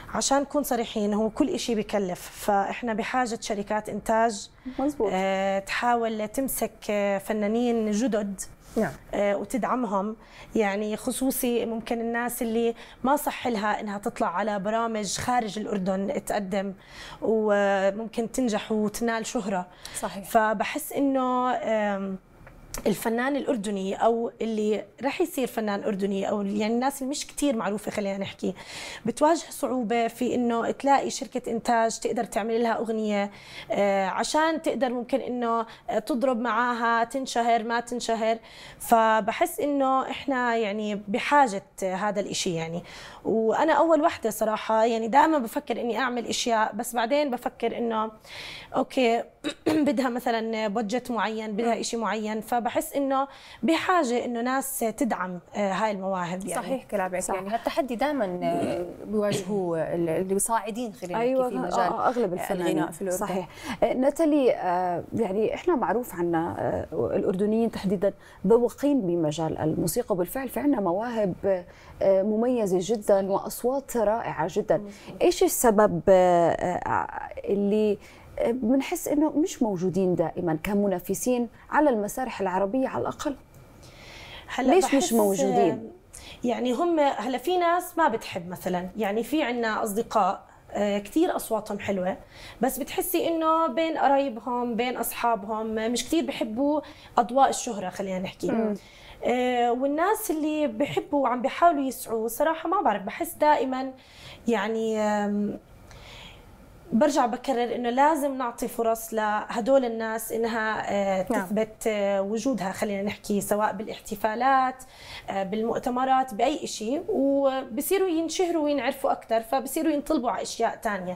[SPEAKER 15] عشان نكون صريحين هو كل إشي بكلف، فإحنا بحاجة شركات إنتاج
[SPEAKER 1] مزبوط.
[SPEAKER 15] آه تحاول تمسك فنانين جدد
[SPEAKER 2] نعم.
[SPEAKER 15] آه وتدعمهم، يعني خصوصي ممكن الناس اللي ما صح لها انها تطلع على برامج خارج الاردن تقدم وممكن تنجح وتنال شهرة.
[SPEAKER 2] صحيح.
[SPEAKER 15] فبحس انه الفنان الأردني أو اللي رح يصير فنان أردني أو يعني الناس اللي مش كتير معروفة خلينا نحكي بتواجه صعوبة في إنه تلاقي شركة إنتاج تقدر تعمل لها أغنية عشان تقدر ممكن إنه تضرب معاها تنشهر ما تنشهر. فبحس إنه إحنا يعني بحاجة هذا الإشي يعني. وأنا أول وحدة صراحة يعني دائما بفكر إني أعمل إشياء بس بعدين بفكر إنه أوكي بدها مثلا بودجت معين بدها إشي معين، فبحس إنه بحاجة إنه ناس تدعم هاي المواهب يعني.
[SPEAKER 2] صحيح كلامك. يعني هالتحدي دائما بيواجهوه اللي بيصاعدين خلينا
[SPEAKER 1] أيوة
[SPEAKER 2] في مجال
[SPEAKER 1] آه اغلب الفنانين
[SPEAKER 2] في الأردن.
[SPEAKER 1] صحيح. ناتالي يعني احنا معروف عنا الاردنيين تحديدا ذوقين بمجال الموسيقى، وبالفعل في عنا مواهب مميزه جدا واصوات رائعه جدا. ايش السبب اللي بنحس انه مش موجودين دائما كمنافسين على المسارح العربيه على الاقل؟
[SPEAKER 15] هلا
[SPEAKER 1] ليش مش موجودين؟
[SPEAKER 15] يعني هم هلا في ناس ما بتحب مثلا، يعني في عنا اصدقاء كثير اصواتهم حلوه بس بتحسي انه بين قرايبهم بين اصحابهم مش كثير بحبوا اضواء الشهره خلينا نحكي. م. آه والناس اللي بحبوا وعم بيحاولوا يسعوا صراحه ما بعرف، بحس دائما يعني برجع بكرر انه لازم نعطي فرص لهدول الناس انها تثبت وجودها خلينا نحكي، سواء بالاحتفالات بالمؤتمرات باي شيء، وبصيروا ينشهروا وينعرفوا اكثر فبصيروا ينطلبوا على اشياء ثانيه.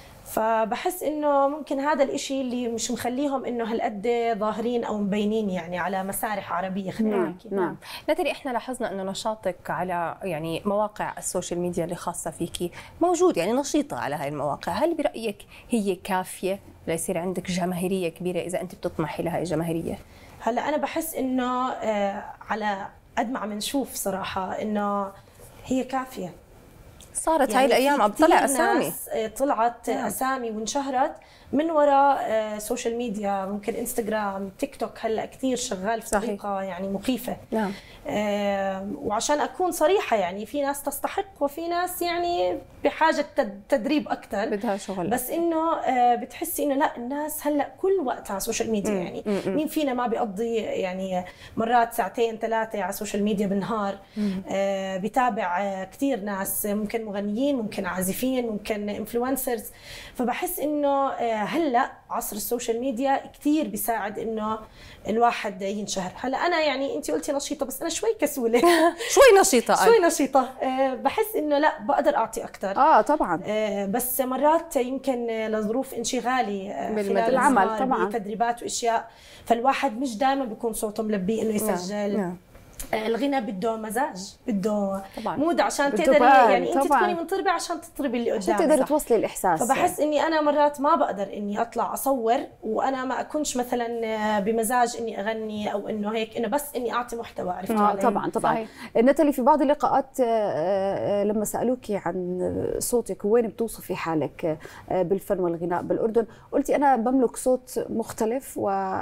[SPEAKER 15] فبحس انه ممكن هذا الاشي اللي مش مخليهم انه هالقد ظاهرين او مبينين يعني على مسارح عربيه خلينا نحكي.
[SPEAKER 2] نعم. ناتالي احنا لاحظنا انه نشاطك على يعني مواقع السوشيال ميديا اللي خاصه فيكي موجود، يعني نشيطه على هاي المواقع، هل برايك هي كافيه ليصير عندك جماهيريه كبيره اذا انت بتطمحي لهي الجماهيريه؟
[SPEAKER 15] هلا انا بحس انه آه على قد ما عم نشوف صراحه انه هي كافيه.
[SPEAKER 2] صارت يعني هاي الايام عم تطلع اسامي،
[SPEAKER 15] طلعت نعم. اسامي وانشهرت من وراء سوشيال ميديا، ممكن انستغرام تيك توك هلا كثير شغال في طريقه يعني مخيفه.
[SPEAKER 2] نعم.
[SPEAKER 15] آه وعشان اكون صريحه يعني في ناس تستحق وفي ناس يعني بحاجه تدريب اكثر
[SPEAKER 2] بدها شغل،
[SPEAKER 15] بس انه آه بتحسي انه لا الناس هلا كل وقتها على السوشيال ميديا. م. يعني م. مين فينا ما بيقضي يعني مرات ساعتين ثلاثه على السوشيال ميديا بالنهار؟ آه بتابع آه كثير ناس، ممكن مغنيين ممكن عازفين ممكن انفلونسرز. فبحس انه آه هلا عصر السوشيال ميديا كثير بيساعد انه الواحد ينشهر. هلا انا يعني انت قلتي نشيطه بس انا شوي كسوله
[SPEAKER 2] شوي نشيطه
[SPEAKER 15] شوي نشيطه أه بحس انه لا بقدر اعطي اكثر.
[SPEAKER 1] اه طبعا.
[SPEAKER 15] أه بس مرات يمكن لظروف انشغالي أه خلال
[SPEAKER 1] العمل طبعا
[SPEAKER 15] بتدريبات واشياء، فالواحد مش دائما بيكون صوته ملبي انه يسجل. نعم. الغنى بده مزاج، بده مود عشان تقدري يعني انت تكوني منطربه عشان تطربي اللي قدامك،
[SPEAKER 1] عشان تقدري توصلي الاحساس.
[SPEAKER 15] فبحس اني انا مرات ما بقدر اني اطلع اصور وانا ما اكونش مثلا بمزاج اني اغني او انه هيك، انه بس اني اعطي محتوى. عرفتي
[SPEAKER 1] آه علي؟ طبعا طبعا. صحيح. ناتالي في بعض اللقاءات لما سالوكي عن صوتك وين بتوصفي حالك بالفن والغناء بالاردن، قلتي انا بملك صوت مختلف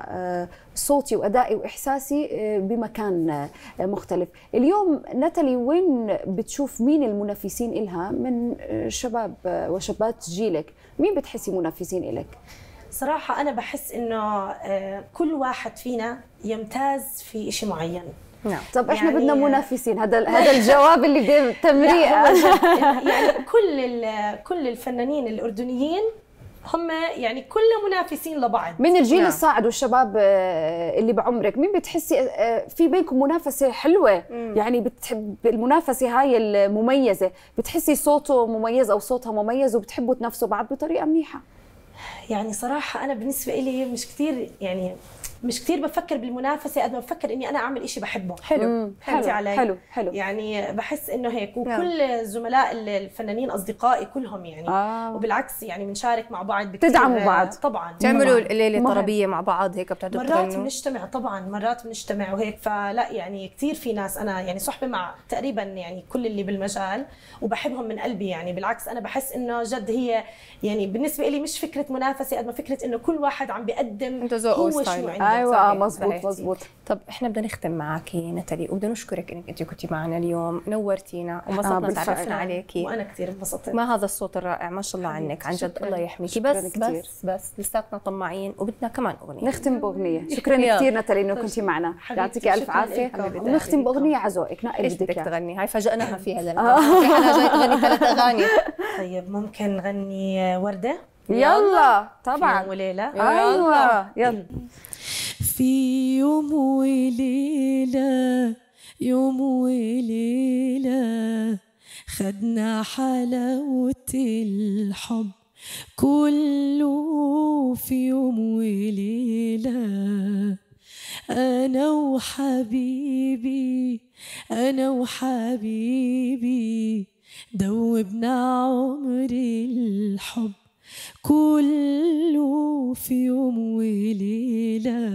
[SPEAKER 1] وصوتي وادائي واحساسي بمكان مختلف. اليوم ناتالي وين بتشوف مين المنافسين إلها من شباب وشابات جيلك؟ مين بتحسي منافسين إلك؟
[SPEAKER 15] صراحة أنا بحس إنه كل واحد فينا يمتاز في شيء معين.
[SPEAKER 1] نعم. طب احنا يعني بدنا منافسين، هذا هذا الجواب اللي جاب تمريئة.
[SPEAKER 15] يعني كل كل الفنانين الأردنيين هم يعني كلنا منافسين لبعض
[SPEAKER 1] من الجيل نعم. الصاعد والشباب اللي بعمرك، مين بتحسي في بينكم منافسه حلوه؟ مم. يعني بتحب المنافسه هاي المميزه، بتحسي صوته مميز او صوتها مميز وبتحبوا تنافسوا بعض بطريقه منيحه؟
[SPEAKER 15] يعني صراحه انا بالنسبه لي مش كثير يعني مش كثير بفكر بالمنافسه قد ما بفكر اني انا اعمل شيء بحبه.
[SPEAKER 1] حلو
[SPEAKER 15] حلو علي.
[SPEAKER 1] حلو حلو
[SPEAKER 15] يعني بحس انه هيك، وكل الزملاء الفنانين اصدقائي كلهم يعني آه. وبالعكس يعني بنشارك مع بعض بكثير.
[SPEAKER 1] تدعموا بعض
[SPEAKER 15] طبعا.
[SPEAKER 2] تعملوا ليله طربيه مع بعض هيك بتقعدوا
[SPEAKER 15] مرات تغنوا؟ بنجتمع طبعا، مرات بنجتمع وهيك. فلا يعني كثير في ناس انا يعني صحبه مع تقريبا يعني كل اللي بالمجال وبحبهم من قلبي. يعني بالعكس انا بحس انه جد هي يعني بالنسبه لي مش فكره منافسه قد ما فكره انه كل واحد عم بيقدم هو شو عنده.
[SPEAKER 1] ايوه مزبوط مزبوط.
[SPEAKER 2] طب احنا بدنا نختم معك ناتالي، وبدنا نشكرك انك انت كنتي معنا اليوم، نورتينا وانبسطنا تعرفنا عليكي.
[SPEAKER 15] وانا كثير انبسطت.
[SPEAKER 2] ما هذا الصوت الرائع، ما شاء الله عنك عن جد، الله يحميكي. بس كتير. بس بس لساتنا طماعين وبدنا كمان اغنيه
[SPEAKER 1] نختم باغنيه. شكرا كثير ناتالي انه كنتي معنا، يعطيكي الف عافيه. ونختم باغنيه على ذوقك، نقي
[SPEAKER 2] ايش بدك تغني؟ هاي فاجأناها فيها
[SPEAKER 1] للأمانة.
[SPEAKER 2] انا جاي تغني ثلاث اغاني.
[SPEAKER 15] طيب ممكن نغني ورده؟
[SPEAKER 1] يلا طبعا.
[SPEAKER 15] يوم وليله.
[SPEAKER 1] ايوه يلا.
[SPEAKER 14] في يوم وليله يوم وليله خدنا حلاوة الحب كله في يوم وليلة، أنا وحبيبي أنا وحبيبي دوبنا عمر الحب كله في يوم وليلة.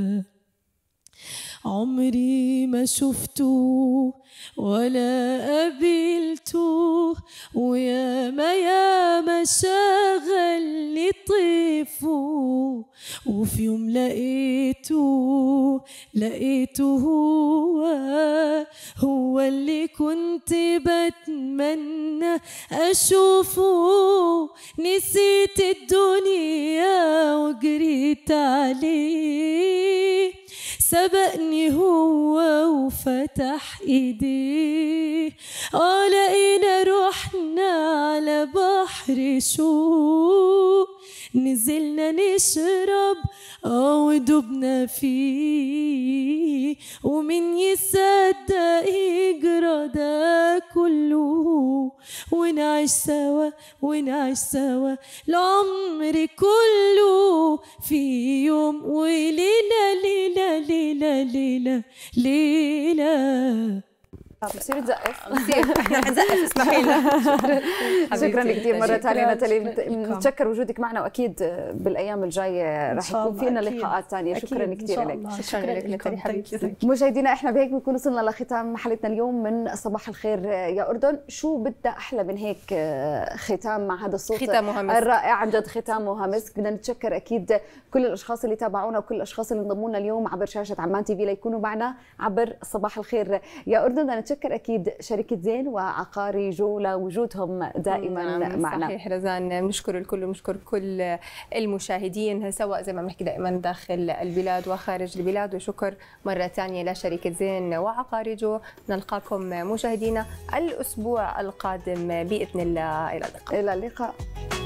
[SPEAKER 14] عمري ما شفته ولا قابلته، وياما ياما شغل طيفه، وفي يوم لقيته لقيته هو هو اللي كنت بتمنى أشوفه. نسيت الدنيا وجريت عليه، سبقني هو وفتح ايديه. اه لقينا روحنا على بحر شوق، نزلنا نشرب اه ودوبنا فيه، ومن يصدق يجرى ده كله، ونعيش سوا ونعيش سوا العمر كله في يوم وليلة ليلة ليلة ليلة ليلة.
[SPEAKER 1] بصير تزقف.
[SPEAKER 2] احنا حنزقف اسمحي لنا.
[SPEAKER 1] شكرا كثير مره ثانيه ناتالي، بنتشكر وجودك معنا، واكيد بالايام الجايه راح يكون فينا لقاءات ثانيه. شكرا كثير لك.
[SPEAKER 2] شكرا لك ناتالي حبيبتي.
[SPEAKER 1] مشاهدينا احنا بهيك بنكون وصلنا لختام حلقتنا اليوم من صباح الخير يا اردن. شو بدها احلى من هيك ختام مع هذا الصوت الرائع، عن جد ختامها مسك. بدنا نتشكر اكيد كل الاشخاص اللي تابعونا وكل الاشخاص اللي انضموا لنا اليوم عبر شاشه عمان تي في ليكونوا معنا عبر صباح الخير يا اردن. بدنا نتشكر اكيد شركه زين وعقاري جو لوجودهم دائما
[SPEAKER 2] نعم
[SPEAKER 1] معنا.
[SPEAKER 2] صحيح رزان، بنشكر الكل وبنشكر كل المشاهدين سواء زي ما بنحكي دائما داخل البلاد وخارج البلاد، وشكر مره ثانيه لشركه زين وعقاري جو. نلقاكم مشاهدينا الاسبوع القادم باذن الله. الى اللقاء.
[SPEAKER 1] الى اللقاء.